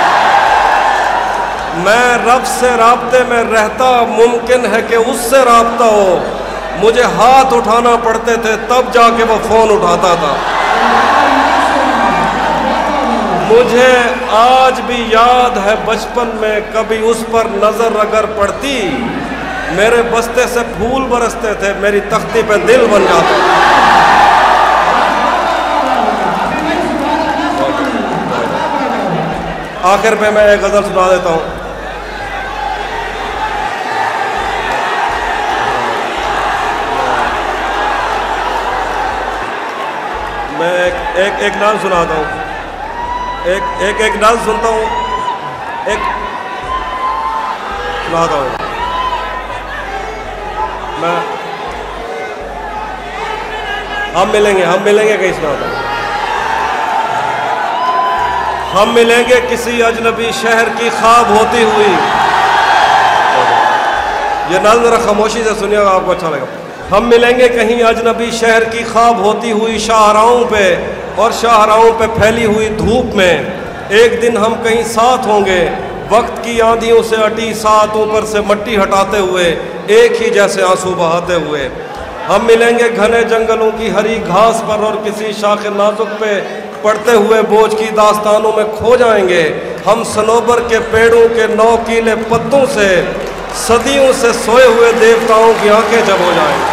मैं रब से राब्ते में रहता, मुमकिन है कि उससे राब्ता हो। मुझे हाथ उठाना पड़ते थे तब जाके वो फोन उठाता था। मुझे आज भी याद है बचपन में कभी उस पर नजर अगर पड़ती, मेरे बस्ते से फूल बरसते थे, मेरी तख्ती पे दिल बन जाता। आखिर पे मैं एक गजल सुना देता हूँ। मैं एक एक, एक नाम सुनाता हूँ, एक एक एक डांस सुनता हूँ, एक सुनाता हूँ मैं। हम मिलेंगे हम मिलेंगे कहीं सुनाता हूँ। हम मिलेंगे किसी अजनबी शहर की ख्वाब होती हुई। ये नाम जरा खामोशी से सुनिएगा, आपको अच्छा लगेगा। हम मिलेंगे कहीं अजनबी शहर की ख्वाब होती हुई, शाहराहों पे और शाहराहों पे फैली हुई धूप में। एक दिन हम कहीं साथ होंगे, वक्त की आंधियों से अटी साथ, ऊपर से मट्टी हटाते हुए, एक ही जैसे आंसू बहाते हुए। हम मिलेंगे घने जंगलों की हरी घास पर और किसी शाख नाजुक पे पड़ते हुए बोझ की दास्तानों में खो जाएंगे। हम सनोबर के पेड़ों के नौकीले पत्तों से, सदियों से सोए हुए देवताओं की आंखें जब हो जाएंगी।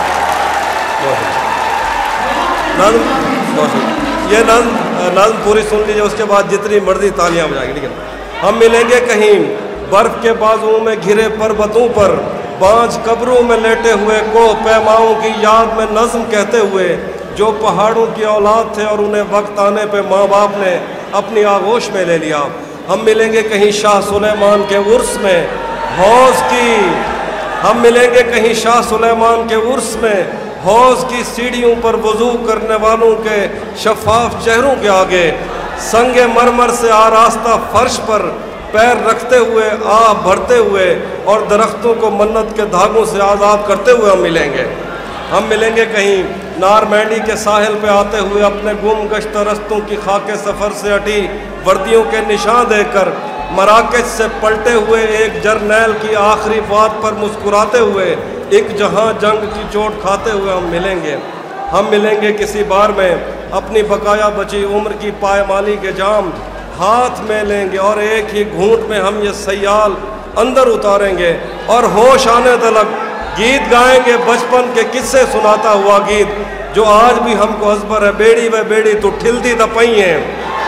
ये नज़्म नज़्म पूरी सुन लीजिए, उसके बाद जितनी मर्जी तालियां बजाएंगे, ठीक है। हम मिलेंगे कहीं बर्फ के बाजुओं में घिरे पर्वतों पर, बांझ कब्रों में लेटे हुए को पैमाओं की याद में नज़्म कहते हुए, जो पहाड़ों की औलाद थे और उन्हें वक्त आने पे माँ बाप ने अपनी आगोश में ले लिया। हम मिलेंगे कहीं शाह सुलेमान के उर्स में, हौज की हम मिलेंगे कहीं शाह सुलेमान के उर्स में, हौज की सीढ़ियों पर वजू करने वालों के शफाफ चेहरों के आगे, संगे मरमर से आरास्ता फर्श पर पैर रखते हुए, आह भरते हुए और दरख्तों को मन्नत के धागों से आज़ाद करते हुए हम मिलेंगे। हम मिलेंगे कहीं नारमैंडी के साहिल पे आते हुए, अपने गुम गश्त रस्तों की खाके सफ़र से अटी वर्दियों के निशान देकर, मराकज से पलटे हुए एक जर्नैल की आखिरी बात पर मुस्कुराते हुए, एक जहां जंग की चोट खाते हुए हम मिलेंगे। हम मिलेंगे किसी बार में, अपनी बकाया बची उम्र की पायमाली के जाम हाथ में लेंगे और एक ही घूंट में हम ये सयाल अंदर उतारेंगे और होश आने तलक गीत गाएंगे, बचपन के किस्से सुनाता हुआ गीत जो आज भी हमको हस्बर है। बेड़ी व बेड़ी तो ठिलती तपई है,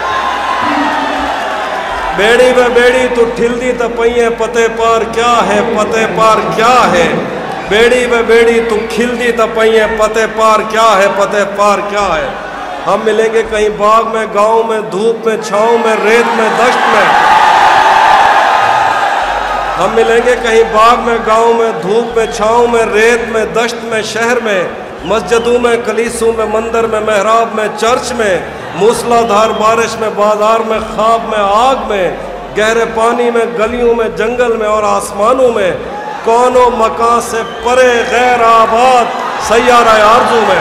बेड़ी व बेड़ी तो ठिलती तपई है, पते पार क्या है, पते पार क्या है। बेड़ी वे बेड़ी तू खिलदी तपइए, पते पार क्या है, पते पार क्या है। हम मिलेंगे कहीं बाग में, गांव में, धूप में, छाँव में, रेत में, दश्त में। हम मिलेंगे कहीं बाग में, गांव में, धूप में, छाँव में, रेत में, दश्त में, शहर में, मस्जिदों में, कलीसों में, मंदिर में, मेहराब में, चर्च में, मूसलाधार बारिश में, बाजार में, ख्वाब में, आग में, गहरे पानी में, गलियों में, जंगल में और आसमानों में, कौनों मकान से परे गैर आबाद सैयारा आरज़ू में।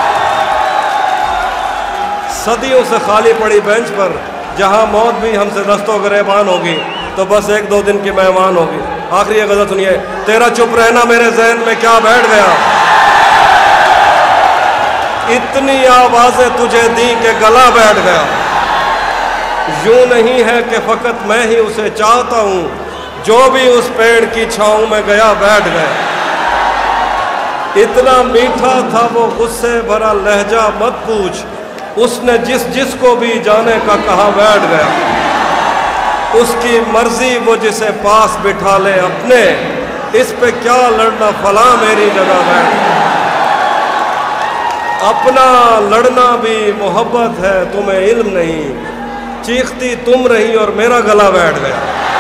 सदियों से खाली पड़ी बेंच पर जहां मौत भी हमसे दस्तों गिरबान होगी तो बस एक दो दिन की मेहमान होगी। आखिरी ये गज़ल सुनिए। तेरा चुप रहना मेरे जहन में क्या बैठ गया, इतनी आवाज़ें तुझे दी के गला बैठ गया। यूं नहीं है कि फ़कत मैं ही उसे चाहता हूँ, जो भी उस पेड़ की छाँव में गया बैठ गया। इतना मीठा था वो गुस्से भरा लहजा मत पूछ, उसने जिस जिस को भी जाने का कहा बैठ गया। उसकी मर्जी वो जिसे पास बिठा ले अपने, इस पे क्या लड़ना फला मेरी जगह बैठ गया। अपना लड़ना भी मोहब्बत है तुम्हें इल्म नहीं, चीखती तुम रही और मेरा गला बैठ गया।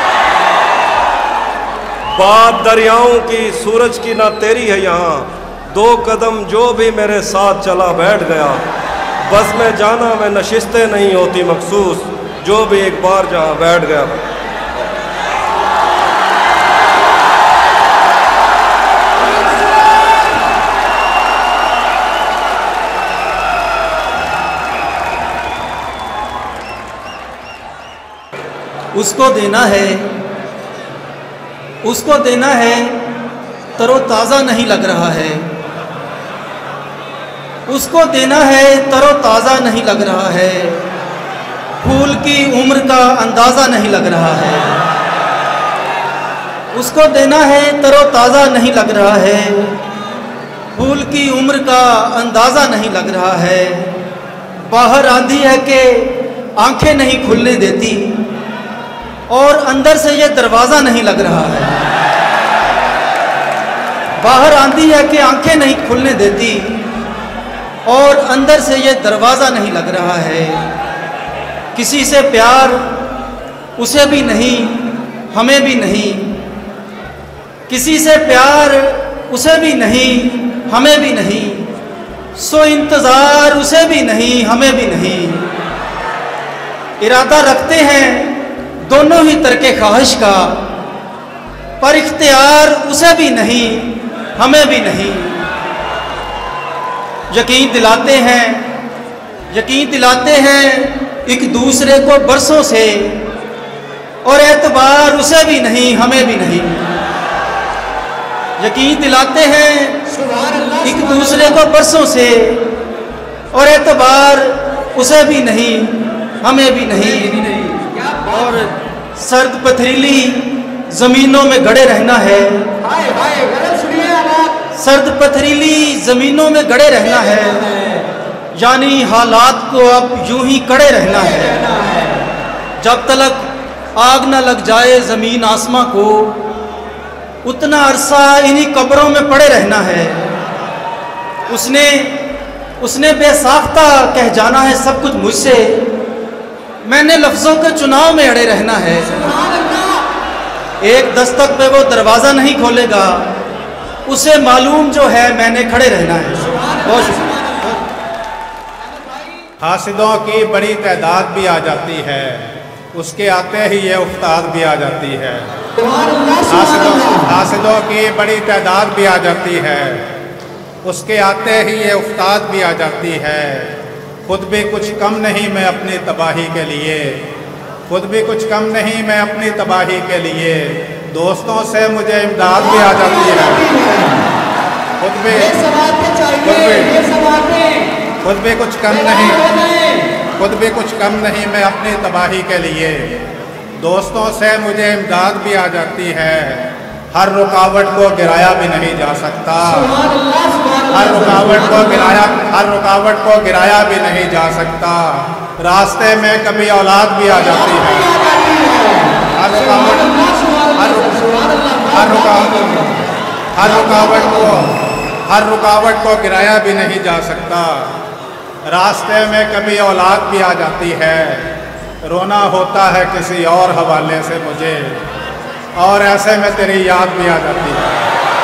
बात दरियाओं की सूरज की ना तेरी है यहाँ, दो कदम जो भी मेरे साथ चला बैठ गया। बस में जाना में नशिस्तें नहीं होती मखसूस, जो भी एक बार जहाँ बैठ गया। उसको देना है, उसको देना है, तरोताज़ा नहीं लग रहा है। उसको देना है, तरोताज़ा नहीं लग रहा है। फूल की उम्र का अंदाज़ा नहीं लग रहा है। उसको देना है, तरोताज़ा नहीं लग रहा है। फूल की उम्र का अंदाज़ा नहीं लग रहा है। बाहर आंधी है कि आंखें नहीं खुलने देती, और अंदर से ये दरवाज़ा नहीं लग रहा है। बाहर आंधी है कि आंखें नहीं खुलने देती, और अंदर से ये दरवाज़ा नहीं लग रहा है। किसी से प्यार उसे भी नहीं, हमें भी नहीं। किसी से प्यार उसे भी नहीं, हमें भी नहीं। सो इंतज़ार उसे भी नहीं, हमें भी नहीं। इरादा रखते हैं दोनों ही तरके ख्वाहिश का, पर इख्तियार उसे भी नहीं, हमें भी नहीं। यकीन दिलाते हैं, यकीन दिलाते हैं एक दूसरे को बरसों से, और एतबार उसे भी नहीं, हमें भी नहीं। यकीन दिलाते हैं एक दूसरे को बरसों से, और एतबार उसे भी नहीं, हमें भी नहीं। और सर्द पथरीली ज़मीनों में गड़े रहना है। सर्द पथरीली ज़मीनों में गड़े रहना है, यानी हालात को अब यूं ही कड़े रहना है। जब तक आग न लग जाए ज़मीन आसमां को, उतना अरसा इन्हीं कब्रों में पड़े रहना है। उसने उसने बेसाख्ता कह जाना है सब कुछ मुझसे, मैंने लफ्ज़ों के चुनाव में अड़े रहना है। एक दस्तक पे वो दरवाज़ा नहीं खोलेगा, उसे मालूम जो है मैंने खड़े रहना है। बहुत शुक्रिया। हासिदों की बड़ी तादाद भी आ जाती है, उसके आते ही ये उस्ताद भी आ जाती है। हासिदों हासिदों की बड़ी तादाद भी आ जाती है, उसके आते ही ये उस्ताद भी आ जाती है। खुद भी कुछ कम नहीं मैं अपनी तबाही के लिए, खुद भी कुछ कम नहीं मैं अपनी तबाही के लिए। दोस्तों से मुझे इमदाद भी आ जाती है। खुद भी खुद भी खुद भी कुछ कम नहीं खुद भी कुछ कम नहीं मैं अपनी तबाही के लिए। दोस्तों से मुझे इमदाद भी आ जाती है। हर रुकावट को गिराया भी नहीं जा सकता, हर रुकावट को गिराया हर रुकावट को गिराया भी नहीं जा सकता। रास्ते में कभी औलाद भी आ जाती है। हर रुकावट हर हर रुकावट हर रुकावट को हर रुकावट को गिराया भी नहीं जा सकता। रास्ते में कभी औलाद भी आ जाती है, रोना होता है किसी और हवाले से मुझे, और ऐसे में तेरी याद भी आ जाती है।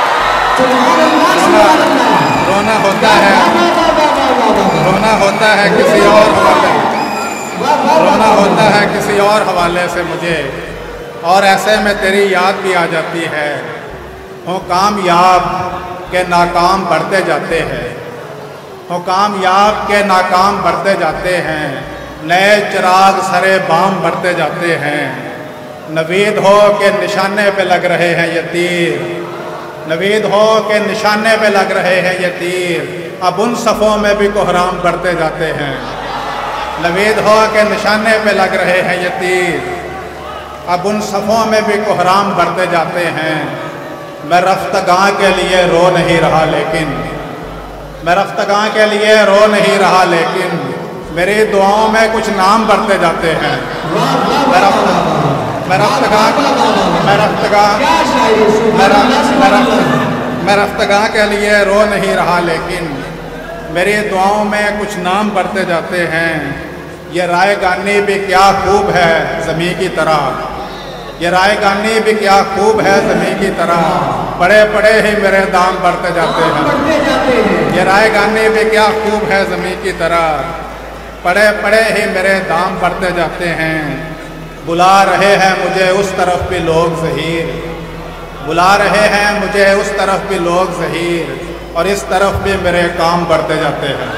रोना, रोना होता है रोना होता है किसी और हवाले रोना होता है किसी और हवाले से मुझे, और ऐसे में तेरी याद भी आ जाती है। हो कामयाब के नाकाम बढ़ते जाते हैं, हो कामयाब के नाकाम बढ़ते जाते हैं, नए चिराग सरे बाम बढ़ते जाते हैं। नवीद हो के निशाने पे लग रहे हैं ये तीर, नवीद हो के निशाने पे लग रहे हैं ये तीर, अब उन सफ़ों में भी कोहराम बढ़ते जाते हैं। नवीद हो के निशाने पे लग रहे हैं ये तीर, अब उन सफ़ों में भी कोहराम बढ़ते जाते हैं। मैं रफ्तगां के लिए रो नहीं रहा लेकिन मैं रफ्तगां के लिए रो नहीं रहा लेकिन मेरी दुआओं में कुछ नाम बढ़ते जाते हैं। मैं रफ्त मैं रफ्तगां मैं रफ्तगां मैं रफ्त मैं रफ्तगां के लिए रो नहीं रहा लेकिन मेरी दुआओं में कुछ नाम बढ़ते जाते हैं। ये रायगानी भी क्या खूब है ज़मीं की तरह, ये रायगानी भी क्या खूब है ज़मीं की तरह, पड़े पड़े ही मेरे दाम बढ़ते जाते हैं। ये रायगानी भी क्या खूब है ज़मीं की तरह, पड़े पड़े ही मेरे दाम बढ़ते जाते हैं। बुला रहे हैं मुझे उस तरफ भी लोग ज़हीर, बुला रहे हैं मुझे उस तरफ भी लोग ज़हीर, और इस तरफ भी मेरे काम बढ़ते जाते हैं।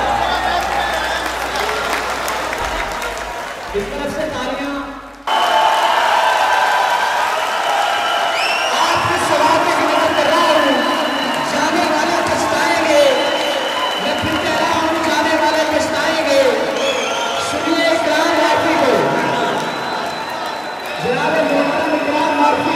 इस तरफ से तालियां। आपके सवाल में विनती कर रहा हूं, जाने वाले पछताएंगे। मैं फिर कह रहा हूं, जाने वाले पछताएंगे। सुनिए इकराम माफी को, जनाब मोहतरम इकराम माफी।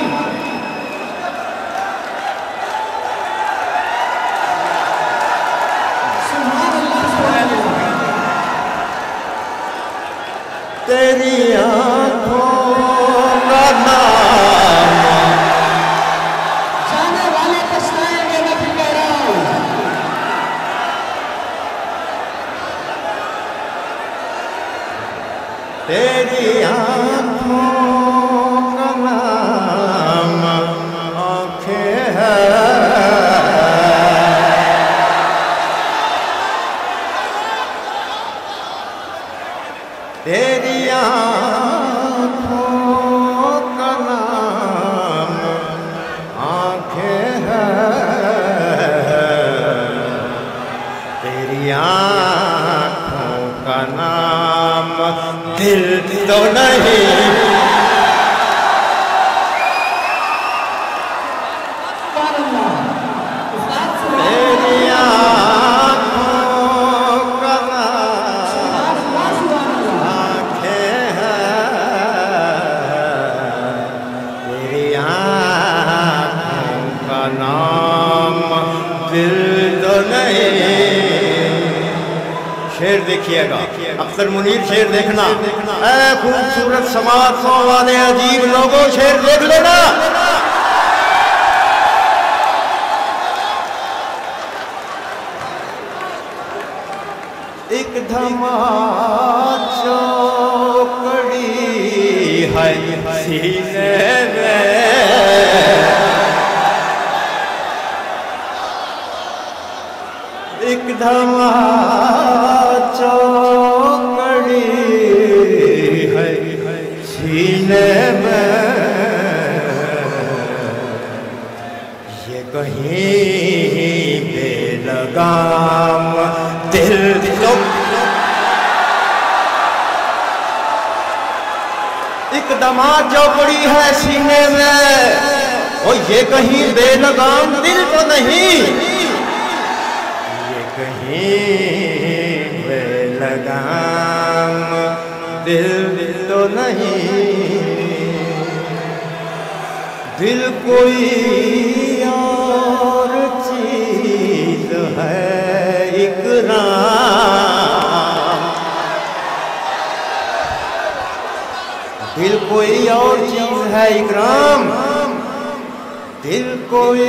तेरी आँखों का नाम जाने वाले पछताएंगे, मैं फिर कह रहा हूं। तेरी आँखों का नाम आँखें हैं, तेरी आँखों का नाम आँखें हैं, तेरी आँखों का नाम दिल तो नहीं। तेरी आँखों का नाम आँखें हैं, तेरी आँखों का नाम दिल तो नहीं। शेर देखिएगा, अख्तर मुनीर शेर देखना। ऐ खूबसूरत समातों वाले अजीब लोगों, शेर देख लेना। एक धमाचो कड़ी है सीने में, एक धमाचो कड़ी है सीने में, ये कहीं बेलगाम दिल तो एक दमाद जो पड़ी है सीने में, ओ ये कहीं बेलगाम दिल तो नहीं, ये कहीं बेलगाम दिल तो नहीं। दिल कोई और चीज है इकराम, दिल कोई और चीज है इकराम, दिल कोई।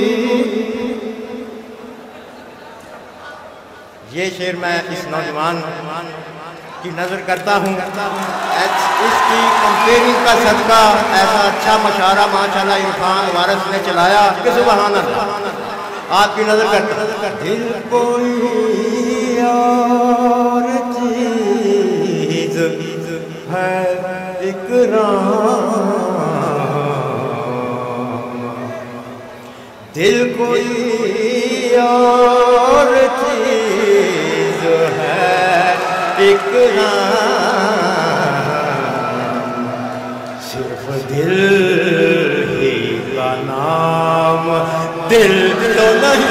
ये शेर मैं इस नौजवान की नज़र करता हूँ, इसकी कंपेयरिंग का सदका ऐसा अच्छा मशारा माशाल्लाह इरफान वारिस ने चलाया कि सुभान अल्लाह। आपकी नज़र करता दिल कोई और चीज़ है इकराम, दिल कोई और चीज़ है इकराम, सिर्फ दिल ही का नाम दिल तो नहीं।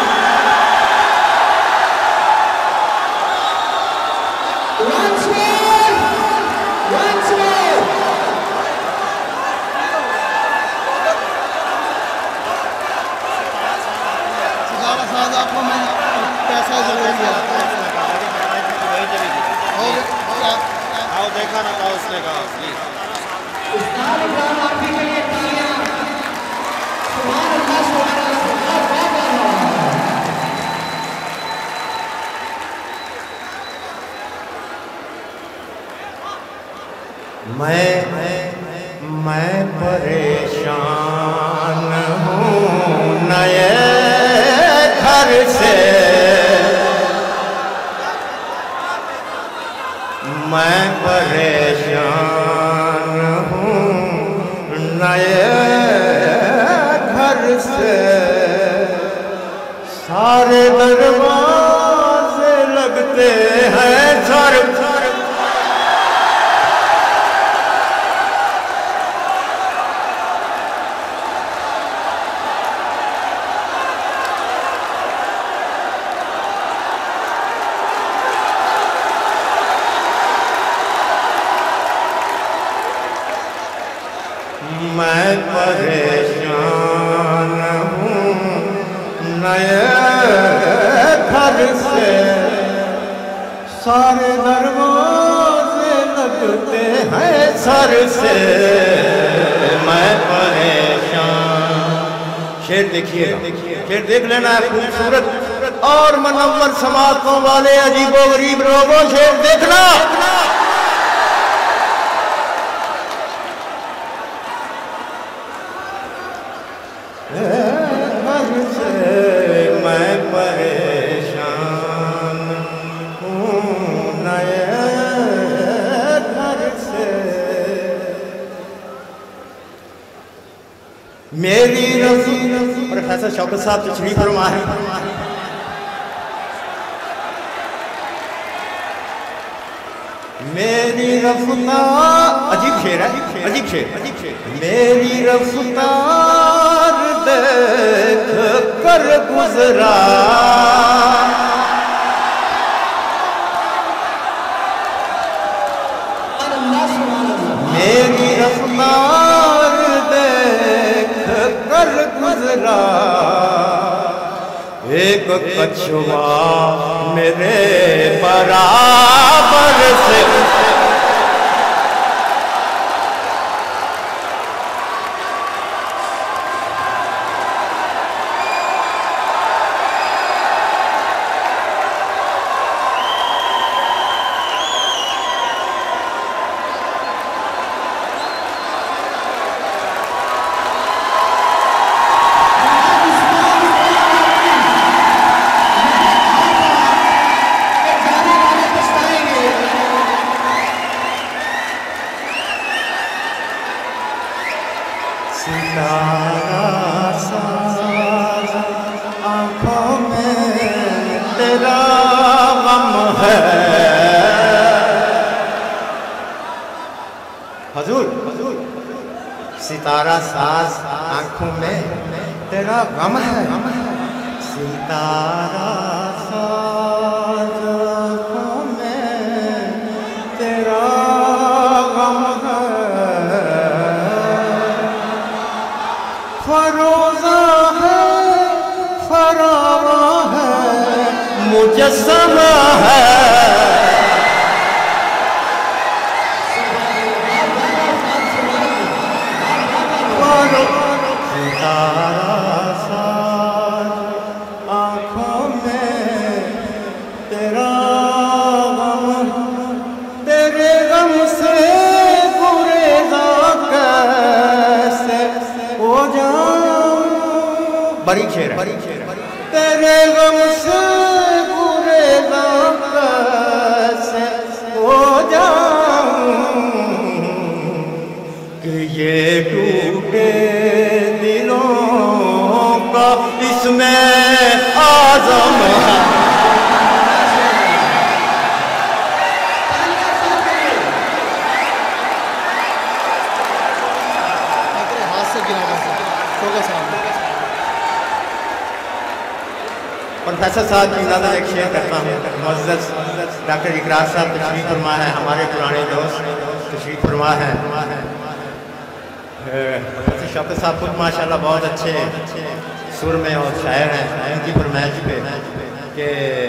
देखा ना कहा उसने कहा प्लीज। मैं मैं परेशान हूँ नए घर से, मैं परेशान हूँ नए घर से, सारे दरवाजे लगते हैं सर, मैं परेशान हूँ नए घर से, सारे दरवाजे लगते हैं सर से, मैं परेशान। शेर देखिए, शेर देख लेना है, खूबसूरत और मनव्वर समातों वाले अजीबो गरीब लोगों, शेर देखना। मैं परेशान हूँ नए घर से, मेरी रफ़ी। प्रोफेसर शौकत साहब तशरीफ फरमा है। मेरी रफ्तार, अजीब शेर है, अजीब शेर, अजीब शेर। मेरी रफ्तार देख कर गुजरा, मेरी रफ्तार देख कर गुजरा, एक कछुआ मेरे बराबर से, सितारा साज आँखों में तेरा गम है। हजूर, हजूर, सितारा साज आँखों में तेरा गम है, सितारा साज आँखों में तेरा गम है, फरोज़ा है, फरावा है, मुजस्समा है, सितारा बड़ी शेर है। तेरे गम से गुरेज़ा कैसे हो जाऊं कि ये टूटे दिलों का इसमें आज़म है। प्रोफेसर साहब की नज़र एक शेयर करता हूँ। मुअज़्ज़ज़ डॉक्टर इकरार साहब तशरीफ़ फरमा है, हमारे पुराने दोस्त तशरीफ़ फरमा है। प्रोफेसर शौकत साहब खुद माशाल्लाह बहुत अच्छे सुर में और शायर हैं। उनकी फरमाइश पे कि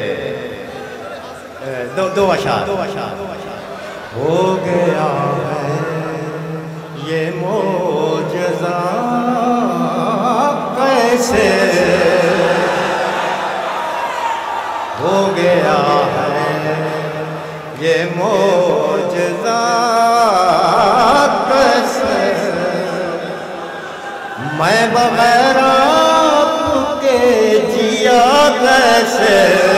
दो दो अशार हो गया है ये मोजज़ा कैसे हो गया है ये मोजज़ा कैसे मैं बगैर आपके जिया कैसे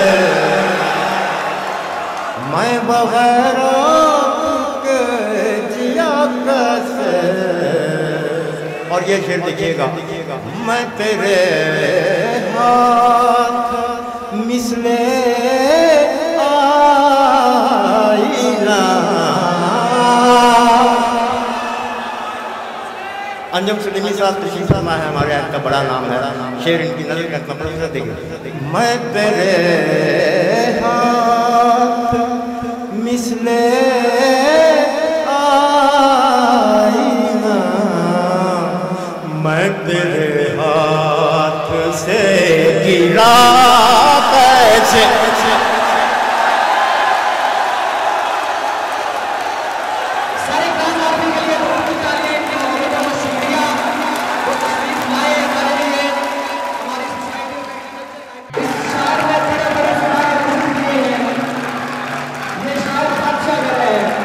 मैं बगैर आपके जिया कैसे। और ये शेर देखिएगा, मैं तेरे हाथ मिसले आईना। अंजुम सलीमी साहब तशरीफ़ फरमा है, हमारे यहाँ का बड़ा नाम है। शेर इनकी नज़र का कपड़ा देखिए, मैं तेरे हाथ मिसले आईना मैं तेरे हाथ से गिरा कैसे। सारे काम आपके लिए बहुत तालियां इनकी मोहब्बत का शुक्रिया। वो तशरीफ लाए हमारे लिए हमारी सोसाइटी में इस शार में बड़े बड़े सुनाए दिए हैं। ये शार बादशाह कर रहे हैं।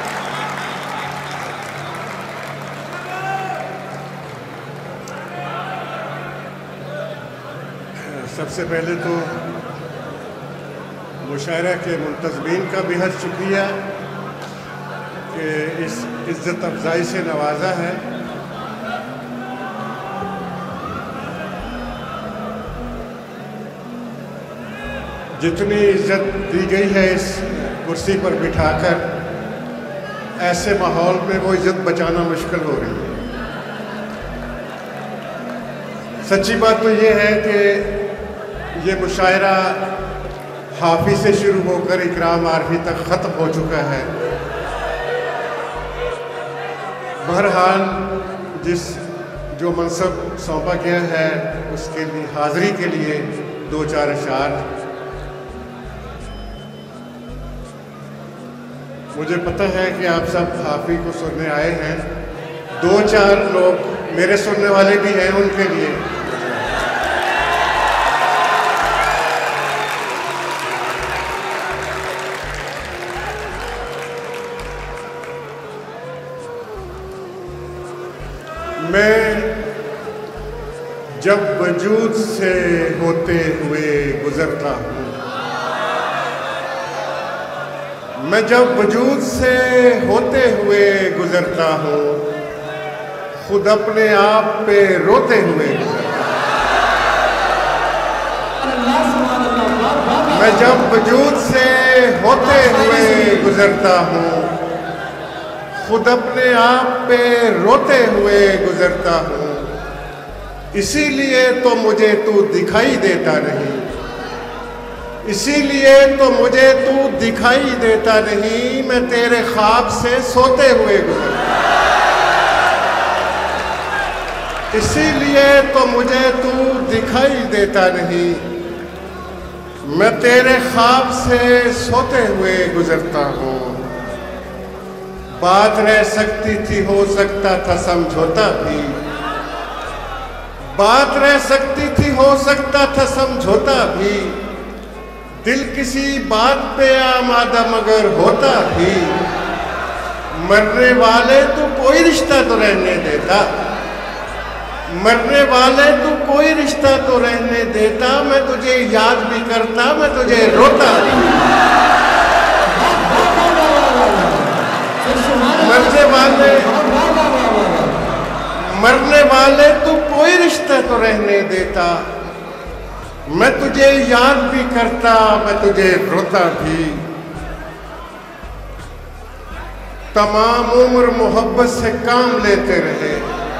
सबसे पहले तो मुशायरा के मुंतज़मीन का बेहद शुक्रिया कि इस इज़्ज़त अफ़ज़ाई से नवाजा है। जितनी इज़्ज़त दी गई है इस कुर्सी पर बिठाकर, ऐसे माहौल में वो इज़्ज़त बचाना मुश्किल हो रही है। सच्ची बात तो ये है कि ये मुशायरा हाफी से शुरू होकर इकराम आरफी तक ख़त्म हो चुका है। बहरहाल जिस जो मनसब सौंपा गया है उसके लिए हाज़िरी के लिए दो चार अशार। मुझे पता है कि आप सब हाफी को सुनने आए हैं। दो चार लोग मेरे सुनने वाले भी हैं, उनके लिए मैं जब वजूद से होते हुए गुजरता हूँ, मैं जब वजूद से होते हुए गुजरता हूँ, खुद अपने आप पे रोते हुए गुजरता हूँ। मैं जब वजूद से होते हुए गुजरता हूँ, खुद अपने आप पे रोते हुए गुजरता हूँ। इसीलिए तो मुझे तू दिखाई देता नहीं, इसीलिए तो मुझे तू दिखाई देता नहीं। मैं तेरे ख्वाब से सोते हुए गुजरता हूँ, इसीलिए तो मुझे तू दिखाई देता नहीं। मैं तेरे ख्वाब से सोते हुए गुजरता हूँ। बात रह सकती थी, हो सकता था समझौता भी, बात रह सकती थी, हो सकता था समझौता भी। दिल किसी बात पे आमादा मगर होता भी। मरने वाले तो कोई रिश्ता तो रहने देता, मरने वाले तू कोई रिश्ता तो रहने देता, मैं तुझे याद भी करता, मैं तुझे रोता भी। मरने वाले मरने वाले तू कोई रिश्ता तो रहने देता, मैं तुझे याद भी करता, मैं तुझे रोता भी। तमाम उम्र मोहब्बत से काम लेते रहे,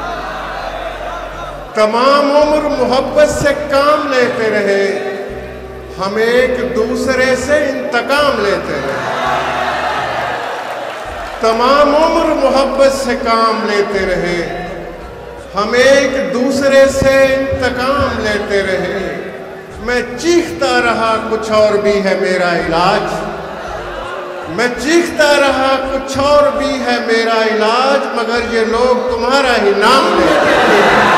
तमाम उम्र मोहब्बत से काम लेते रहे, हम एक दूसरे से इंतकाम लेते रहे। तमाम उम्र मोहब्बत से काम लेते रहे, हम एक दूसरे से इंतकाम लेते रहे। मैं चीखता रहा कुछ और भी है मेरा इलाज, मैं चीखता रहा कुछ और भी है मेरा इलाज, मगर ये लोग तुम्हारा ही नाम लेते हैं।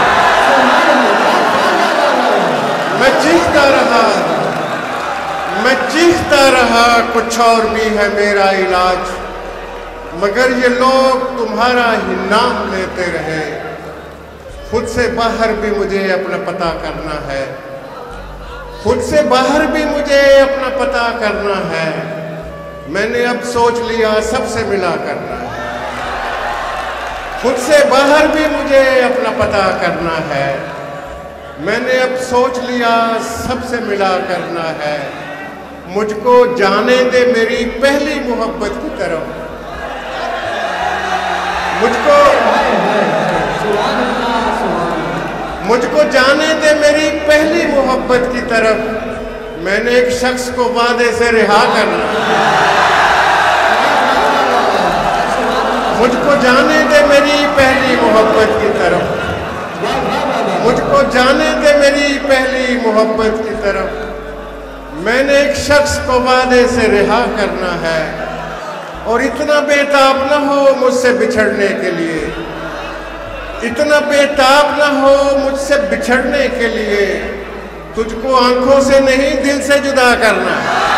मैं चीखता रहा मैं चीखता रहा कुछ और भी है मेरा इलाज, मगर ये लोग तुम्हारा ही नाम लेते रहे। खुद से बाहर भी मुझे अपना पता करना है, खुद से बाहर भी मुझे अपना पता करना है। मैंने अब सोच लिया सबसे मिला करना है, खुद से बाहर भी मुझे अपना पता करना है। मैंने अब सोच लिया सबसे मिला करना है। मुझको जाने दे मेरी पहली मोहब्बत की तरफ, मुझको मुझको जाने दे मेरी पहली मोहब्बत की तरफ। मैंने एक शख्स को वादे से रिहा करना, मुझको जाने दे मेरी पहली मोहब्बत की तरफ, मुझको जाने दे मेरी पहली मोहब्बत की तरफ। मैंने एक शख्स को वादे से रिहा करना है, और इतना बेताब न हो मुझसे बिछड़ने के लिए, इतना बेताब न हो मुझसे बिछड़ने के लिए। तुझको आंखों से नहीं दिल से जुदा करना,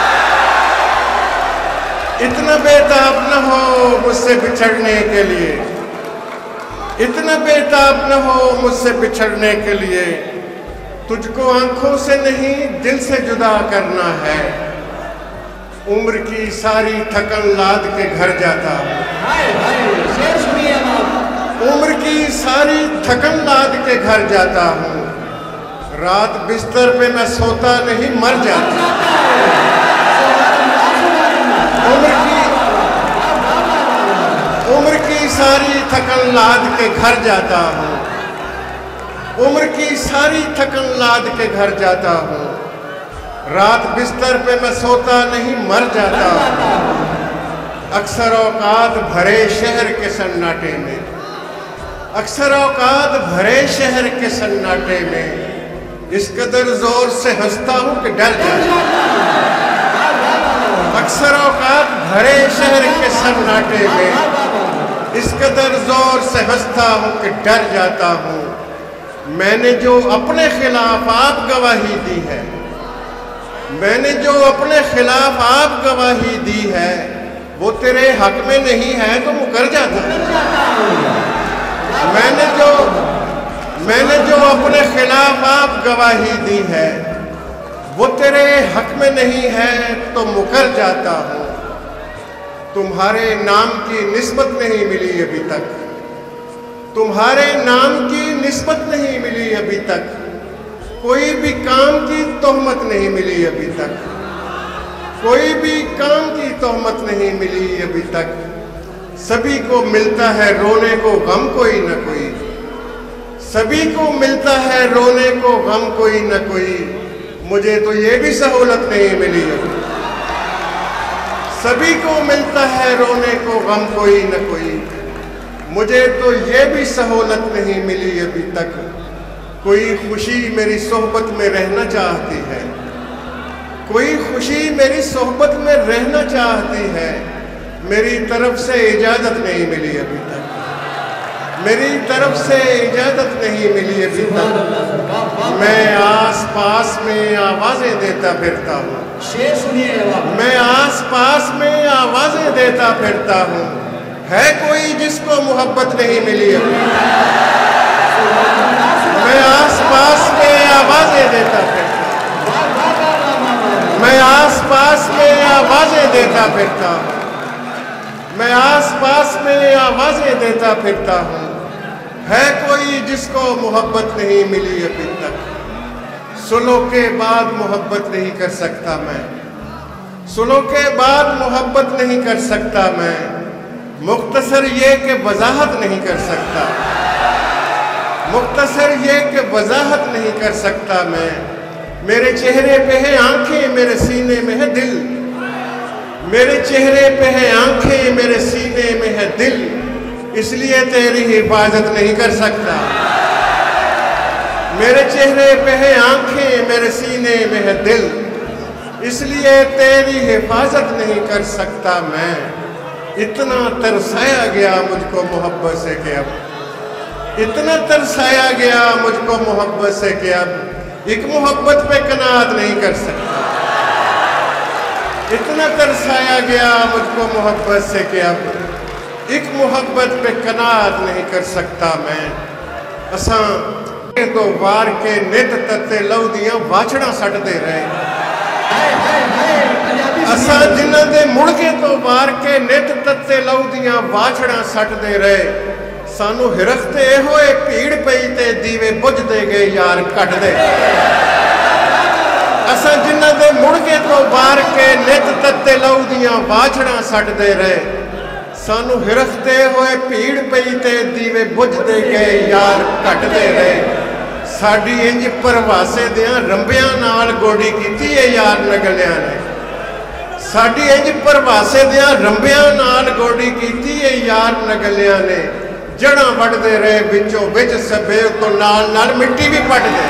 इतना बेताब न हो मुझसे बिछड़ने के लिए, इतना बेताब न हो मुझसे बिछड़ने के लिए। तुझको आंखों से नहीं दिल से जुदा करना है। उम्र की सारी थकन लाद के घर जाता हूँ, उम्र की सारी थकन लाद के घर जाता हूँ। रात बिस्तर पे मैं सोता नहीं मर जाता। उम्र की उम्र की सारी थकन लाद के घर जाता हूँ, उम्र की सारी थकन लाद के घर जाता हूँ। रात बिस्तर पे मैं सोता नहीं मर जाता हूँ। अक्सर औकात भरे शहर के सन्नाटे में, अक्सर औकात भरे शहर के सन्नाटे में, इस कदर जोर से हंसता हूँ कि डर जाता हूँ। अक्सर औकात भरे शहर के सन्नाटे में, इस कदर जोर से हंसता हूँ कि डर जाता हूँ। मैंने जो अपने खिलाफ आप गवाही दी है, मैंने जो अपने खिलाफ आप गवाही दी है, वो तेरे हक में नहीं है तो मुकर जाता है। मैंने जो मैंने जो अपने खिलाफ आप गवाही दी है, वो तेरे हक में नहीं है तो मुकर जाता हूँ। तुम्हारे नाम की निस्बत नहीं मिली अभी तक, तुम्हारे नाम की निस्बत नहीं मिली अभी तक। कोई भी काम की तोहमत नहीं मिली अभी तक, कोई भी काम की तोहमत नहीं मिली अभी तक। सभी को मिलता है रोने को गम कोई न कोई, सभी को मिलता है रोने को गम कोई न कोई। मुझे तो ये भी सहूलत नहीं मिली अभी। सभी को मिलता है रोने को गम कोई न कोई, मुझे तो ये भी सहूलत नहीं मिली अभी तक। कोई खुशी मेरी सोहबत में रहना चाहती है, कोई खुशी मेरी सोहबत में रहना चाहती है। मेरी तरफ से इजाज़त नहीं मिली अभी तक, मेरी तरफ से इजाज़त नहीं मिली अभी तक। मैं आस पास में आवाज़ें देता फिरता हूँ, मैं आस पास में आवाज़ें देता फिरता हूँ। है कोई जिसको मोहब्बत नहीं मिली अभी? मैं आस पास में आवाजें देता फिरता, मैं आस पास में आवाजें देता फिरता हूँ, मैं आस पास में आवाजें देता फिरता हूँ। है कोई जिसको मोहब्बत नहीं मिली अभी तक, सुनो के बाद मोहब्बत नहीं कर सकता मैं, सुनो के बाद मोहब्बत नहीं कर सकता मैं। मुख्तसर ये कि वजाहत नहीं कर सकता, मुख्तसर ये कि वजाहत नहीं कर सकता मैं। मेरे चेहरे पे है आंखें, मेरे सीने में है दिल, मेरे चेहरे पे है आंखें, मेरे सीने में है दिल, इसलिए तेरी हिफाजत नहीं कर सकता। मेरे चेहरे पे है आंखें, मेरे सीने में है दिल, इसलिए तेरी हिफाजत नहीं कर सकता मैं। इतना तरसाया गया मुझको मोहब्बत से कि अब, इतना तरसाया गया मुझको मोहब्बत से कि अब एक मोहब्बत पे कनात नहीं कर सकता। इतना तरसाया गया मुझको मोहब्बत से कि अब एक मोहब्बत पे कनात नहीं कर सकता मैं। असा तो वार के नित तत्ते लहू दियां वाछड़ा सटदे रहे, असा जिन्हां दे मुड़ के तो वार के नित तत्ते लहू दियां वाछड़ा सटदे रहे। सानू हिरखते होए भीड़ पई ते दीवे बुझदे गए यार घटदे। असा जिन्हां दे मुड़ के तो वार के नित तत्ते लहू दियां वाछड़ा सटदे रहे। सानू हिरखते होए भीड़ पई ते दीवे बुझदे गए यार घटदे रहे। साडी इंज परवासे दियां रंबियां नाल गोडी कीती है यार नगलियां ने, साडी इंज परवासे दियां रंबियां नाल गोडी कीती है यार नगलियां ने। जड़ा वढ़दे रहे विचों विच सबे तो नाल नाल मिट्टी भी पटदे।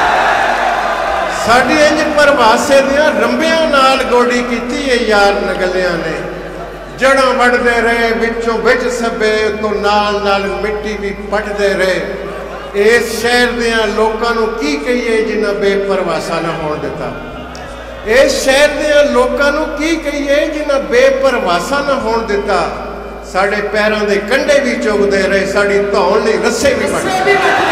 साडी इंज परवासे दियां रंबियां नाल गोडी कीती है यार नगलियां ने। जड़ा वढ़दे रहे विचों विच सबे तो नाल नाल मिट्टी भी पटदे रहे। इस शहर दियां लोकां नूं की कहिए जिन्हां बेपरवासा ना होण दिता। इस शहर दियां लोकां नूं की कहिए जिन्हां बेपरवासा ना होण दिता। साढ़े पैरों के कंडे भी चुगते रहे, साड़ी धौन लई रस्से भी बटदे।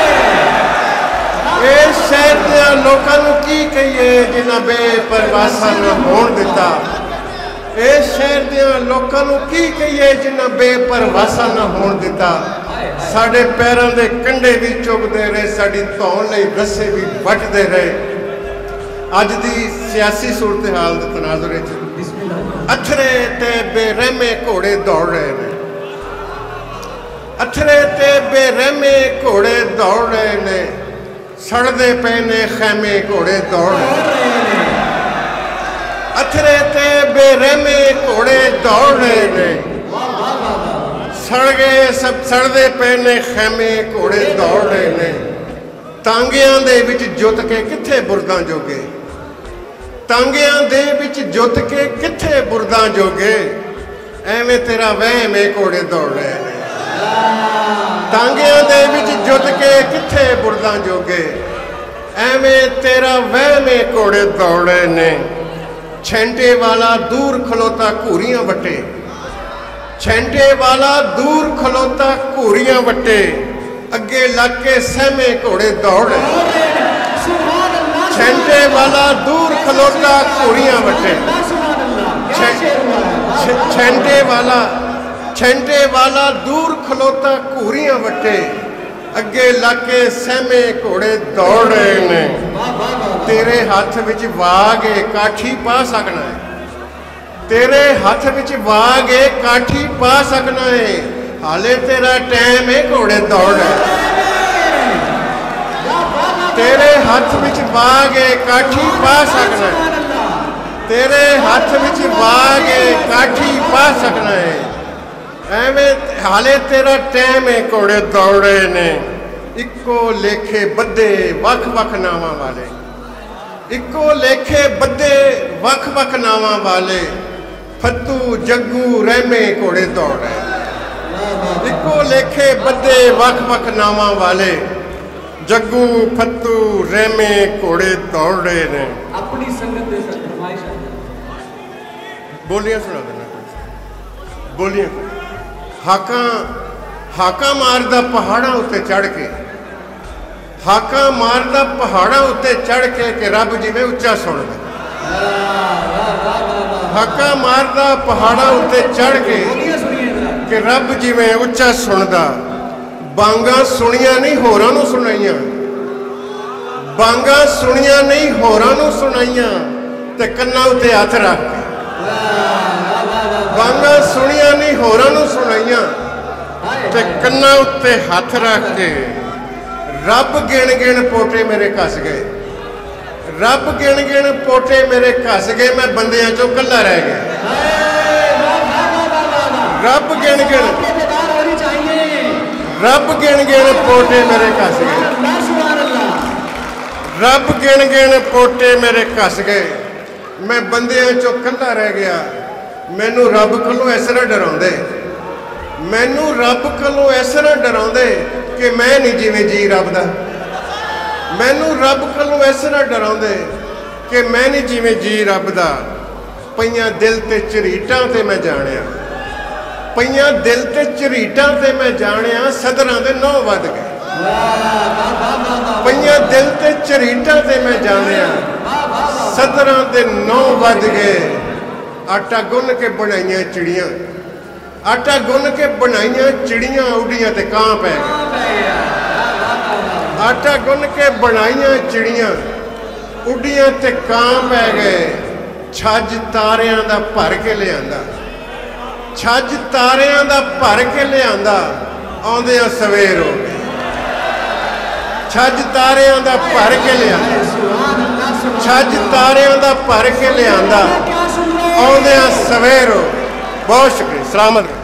इस शहर के लोगों नूं की कहिए जिन्हां बेपरवासा न होण दिता। इस शहर के लोगों नूं की कहिए जिन्हां बेपरवासा न होण दिता। साढ़े पैरों के कंडे भी चुगते रहे, साड़ी धौन लई रस्से भी बटदे रहे। अज दी सियासी सूरत हाल के तनाजुरे च अथरे ते बेरहमे घोड़े दौड़ रहे हैं, अथरे ते बेरहमे घोड़े दौड़ रहे ने। सड़दे पे ने खैमे घोड़े दौड़ रहे हैं, अथरे ते बेरहमे घोड़े दौड़ रहे ने। सड़ गए सब सड़दे पे ने खैमे घोड़े दौड़ रहे ने। तांगियां दे विच जुत के किथे बुरदां जोगे, तांगियां दे विच जुत के किथे बुरदां जोगे। एवें तेरा वहम है घोड़े दौड़ रहे हैं, तांगियां दे विच जुत के किथे बुरदां जोगे। एवें तेरा वहम है घोड़े दौड़ रहे ने। छेंटे वाला दूर खलोता घूरियां वटे, छेंटे वाला दूर खलोता घूरियां वटे। अगे लग के सहमे घोड़े दौड़ रहे। छेंटे वाला दूर खलोता घूरियां वटे, छेंटे वाला छेंटे वाला दूर खलोता घूरियां वटे। अगे लग के सहमे घोड़े दौड़ रहे ने। तेरे हाथ विच वाग है काठी पा सकना है, तेरे हाथ विच वाग है काठी पा सकना है। हाले तेरा टाइम है घोड़े दौड़ रहे। तेरे हाथ विच वाग है काठी पा सकना है, तेरे हाथ विच वाग है काठी पा सकना है। एवें हाले तेरा टाइम है घोड़े दौड़ रहे ने। इको लेखे बद्धे वख वख नावां वाले, इको लेखे बद्धे वख वख नावां वाले। फत्तू जग्गू रहमे घोड़े दौड़ रहे। इको लेखे बद्धे वख वख नावां वाले। जग्गू फत्तू रहमे घोड़े दौड़ रहे ने। अपनी संगत दे सकते बोलियां सुना देना, बोलियां। हाका हाका मारदा पहाड़ा उत्ते चढ़ के, ਹਾਕਾਂ ਮਾਰਦਾ ਪਹਾੜਾਂ ਉੱਤੇ ਚੜ੍ਹ ਕੇ ਕਿ ਰੱਬ ਜਿਵੇਂ ਉੱਚਾ ਸੁਣਦਾ। ਹਾਕਾਂ ਮਾਰਦਾ ਪਹਾੜਾਂ ਉੱਤੇ ਚੜ੍ਹ ਕੇ ਕਿ ਰੱਬ ਜਿਵੇਂ ਉੱਚਾ ਸੁਣਦਾ। ਬਾਂਗਾਂ ਸੁਣੀਆਂ ਨਹੀਂ ਹੋਰਾਂ ਨੂੰ ਸੁਣਾਈਆਂ, ਬਾਂਗਾਂ ਸੁਣੀਆਂ ਨਹੀਂ ਹੋਰਾਂ ਨੂੰ ਸੁਣਾਈਆਂ ਤੇ ਕੰਨਾਂ ਉੱਤੇ ਹੱਥ ਰੱਖ ਕੇ। ਬਾਂਗਾਂ ਸੁਣੀਆਂ ਨਹੀਂ ਹੋਰਾਂ ਨੂੰ ਸੁਣਾਈਆਂ ਤੇ ਕੰਨਾਂ ਉੱਤੇ ਹੱਥ ਰੱਖ ਕੇ। ਰੱਬ ਗਿਣ ਗਿਣ ਪੋਟੇ ਮੇਰੇ ਕੱਸ ਗਏ, ਰੱਬ ਗਿਣ ਗਿਣ ਪੋਟੇ ਮੇਰੇ ਕੱਸ ਗਏ, ਮੈਂ ਬੰਦਿਆਂ ਚੋਂ ਕੱਲਾ ਰਹਿ ਗਿਆ। ਰੱਬ ਗਿਣ ਗਿਣ ਰੱਬ ਗਿਣ ਗਿਣ ਪੋਟੇ ਮੇਰੇ ਕੱਸ ਗਏ, ਰੱਬ ਗਿਣ ਗਿਣ ਪੋਟੇ ਮੇਰੇ ਕੱਸ ਗਏ, ਮੈਂ ਬੰਦਿਆਂ ਚੋਂ ਕੱਲਾ ਰਹਿ ਗਿਆ। ਮੈਨੂੰ ਰੱਬ ਕੋਲੋਂ ਇਸ ਤਰ੍ਹਾਂ ਡਰਾਉਂਦੇ, ਮੈਨੂੰ ਰੱਬ ਕੋਲੋਂ ਇਸ ਤਰ੍ਹਾਂ ਡਰਾਉਂਦੇ ਕਿ ਮੈਂ ਨਹੀਂ ਜਿਵੇਂ ਜੀ ਰੱਬ ਦਾ। ਮੈਨੂੰ ਰੱਬ ਕੋਲੋਂ ਇਸ ਤਰ੍ਹਾਂ ਡਰਾਉਂਦੇ ਕਿ ਮੈਂ ਨਹੀਂ ਜਿਵੇਂ ਜੀ ਰੱਬ ਦਾ। ਪਈਆਂ ਦਿਲ ਤੇ ਝਰੀਟਾਂ ਤੇ ਮੈਂ ਜਾਣਿਆ, ਪਈਆਂ ਦਿਲ ਤੇ ਝਰੀਟਾਂ ਤੇ ਮੈਂ ਜਾਣਿਆ, ਸਦਰਾਂ ਦੇ ਨੌ ਵੱਧ ਗਏ। ਪਈਆਂ ਦਿਲ ਤੇ ਝਰੀਟਾਂ ਤੇ ਮੈਂ ਜਾਣਿਆ, ਸਦਰਾਂ ਦੇ ਨੌ ਵੱਧ ਗਏ। ਆਟਾ ਗੁੰਨ ਕੇ ਬਣਾਈਆਂ ਚਿੜੀਆਂ, ਆਟਾ ਗੁੰਨ ਕੇ ਬਣਾਈਆਂ ਚਿੜੀਆਂ, ਉੱਡੀਆਂ ਤੇ ਕਾਂ ਪੈ ਗਏ। ਆਟਾ ਗੁੰਨ ਕੇ ਬਣਾਈਆਂ ਚਿੜੀਆਂ, ਉੱਡੀਆਂ ਤੇ ਕਾਂ ਪੈ ਗਏ। ਛੱਜ ਤਾਰਿਆਂ ਦਾ ਭਰ ਕੇ ਲਿਆਂਦਾ, ਛੱਜ ਤਾਰਿਆਂ ਦਾ ਭਰ ਕੇ ਲਿਆਂਦਾ, ਆਉਂਦਿਆਂ ਸਵੇਰ ਹੋ ਗਈ। ਛੱਜ ਤਾਰਿਆਂ ਦਾ ਭਰ ਕੇ ਲਿਆਂਦਾ, ਛੱਜ ਤਾਰਿਆਂ ਦਾ ਭਰ ਕੇ ਲਿਆਂਦਾ, ਆਉਂਦਿਆਂ ਸਵੇਰ ਹੋ ਗਈ। ਬਹੁਤ ਸ਼ੁਕਰੀਆ, ਸਲਾਮਤ।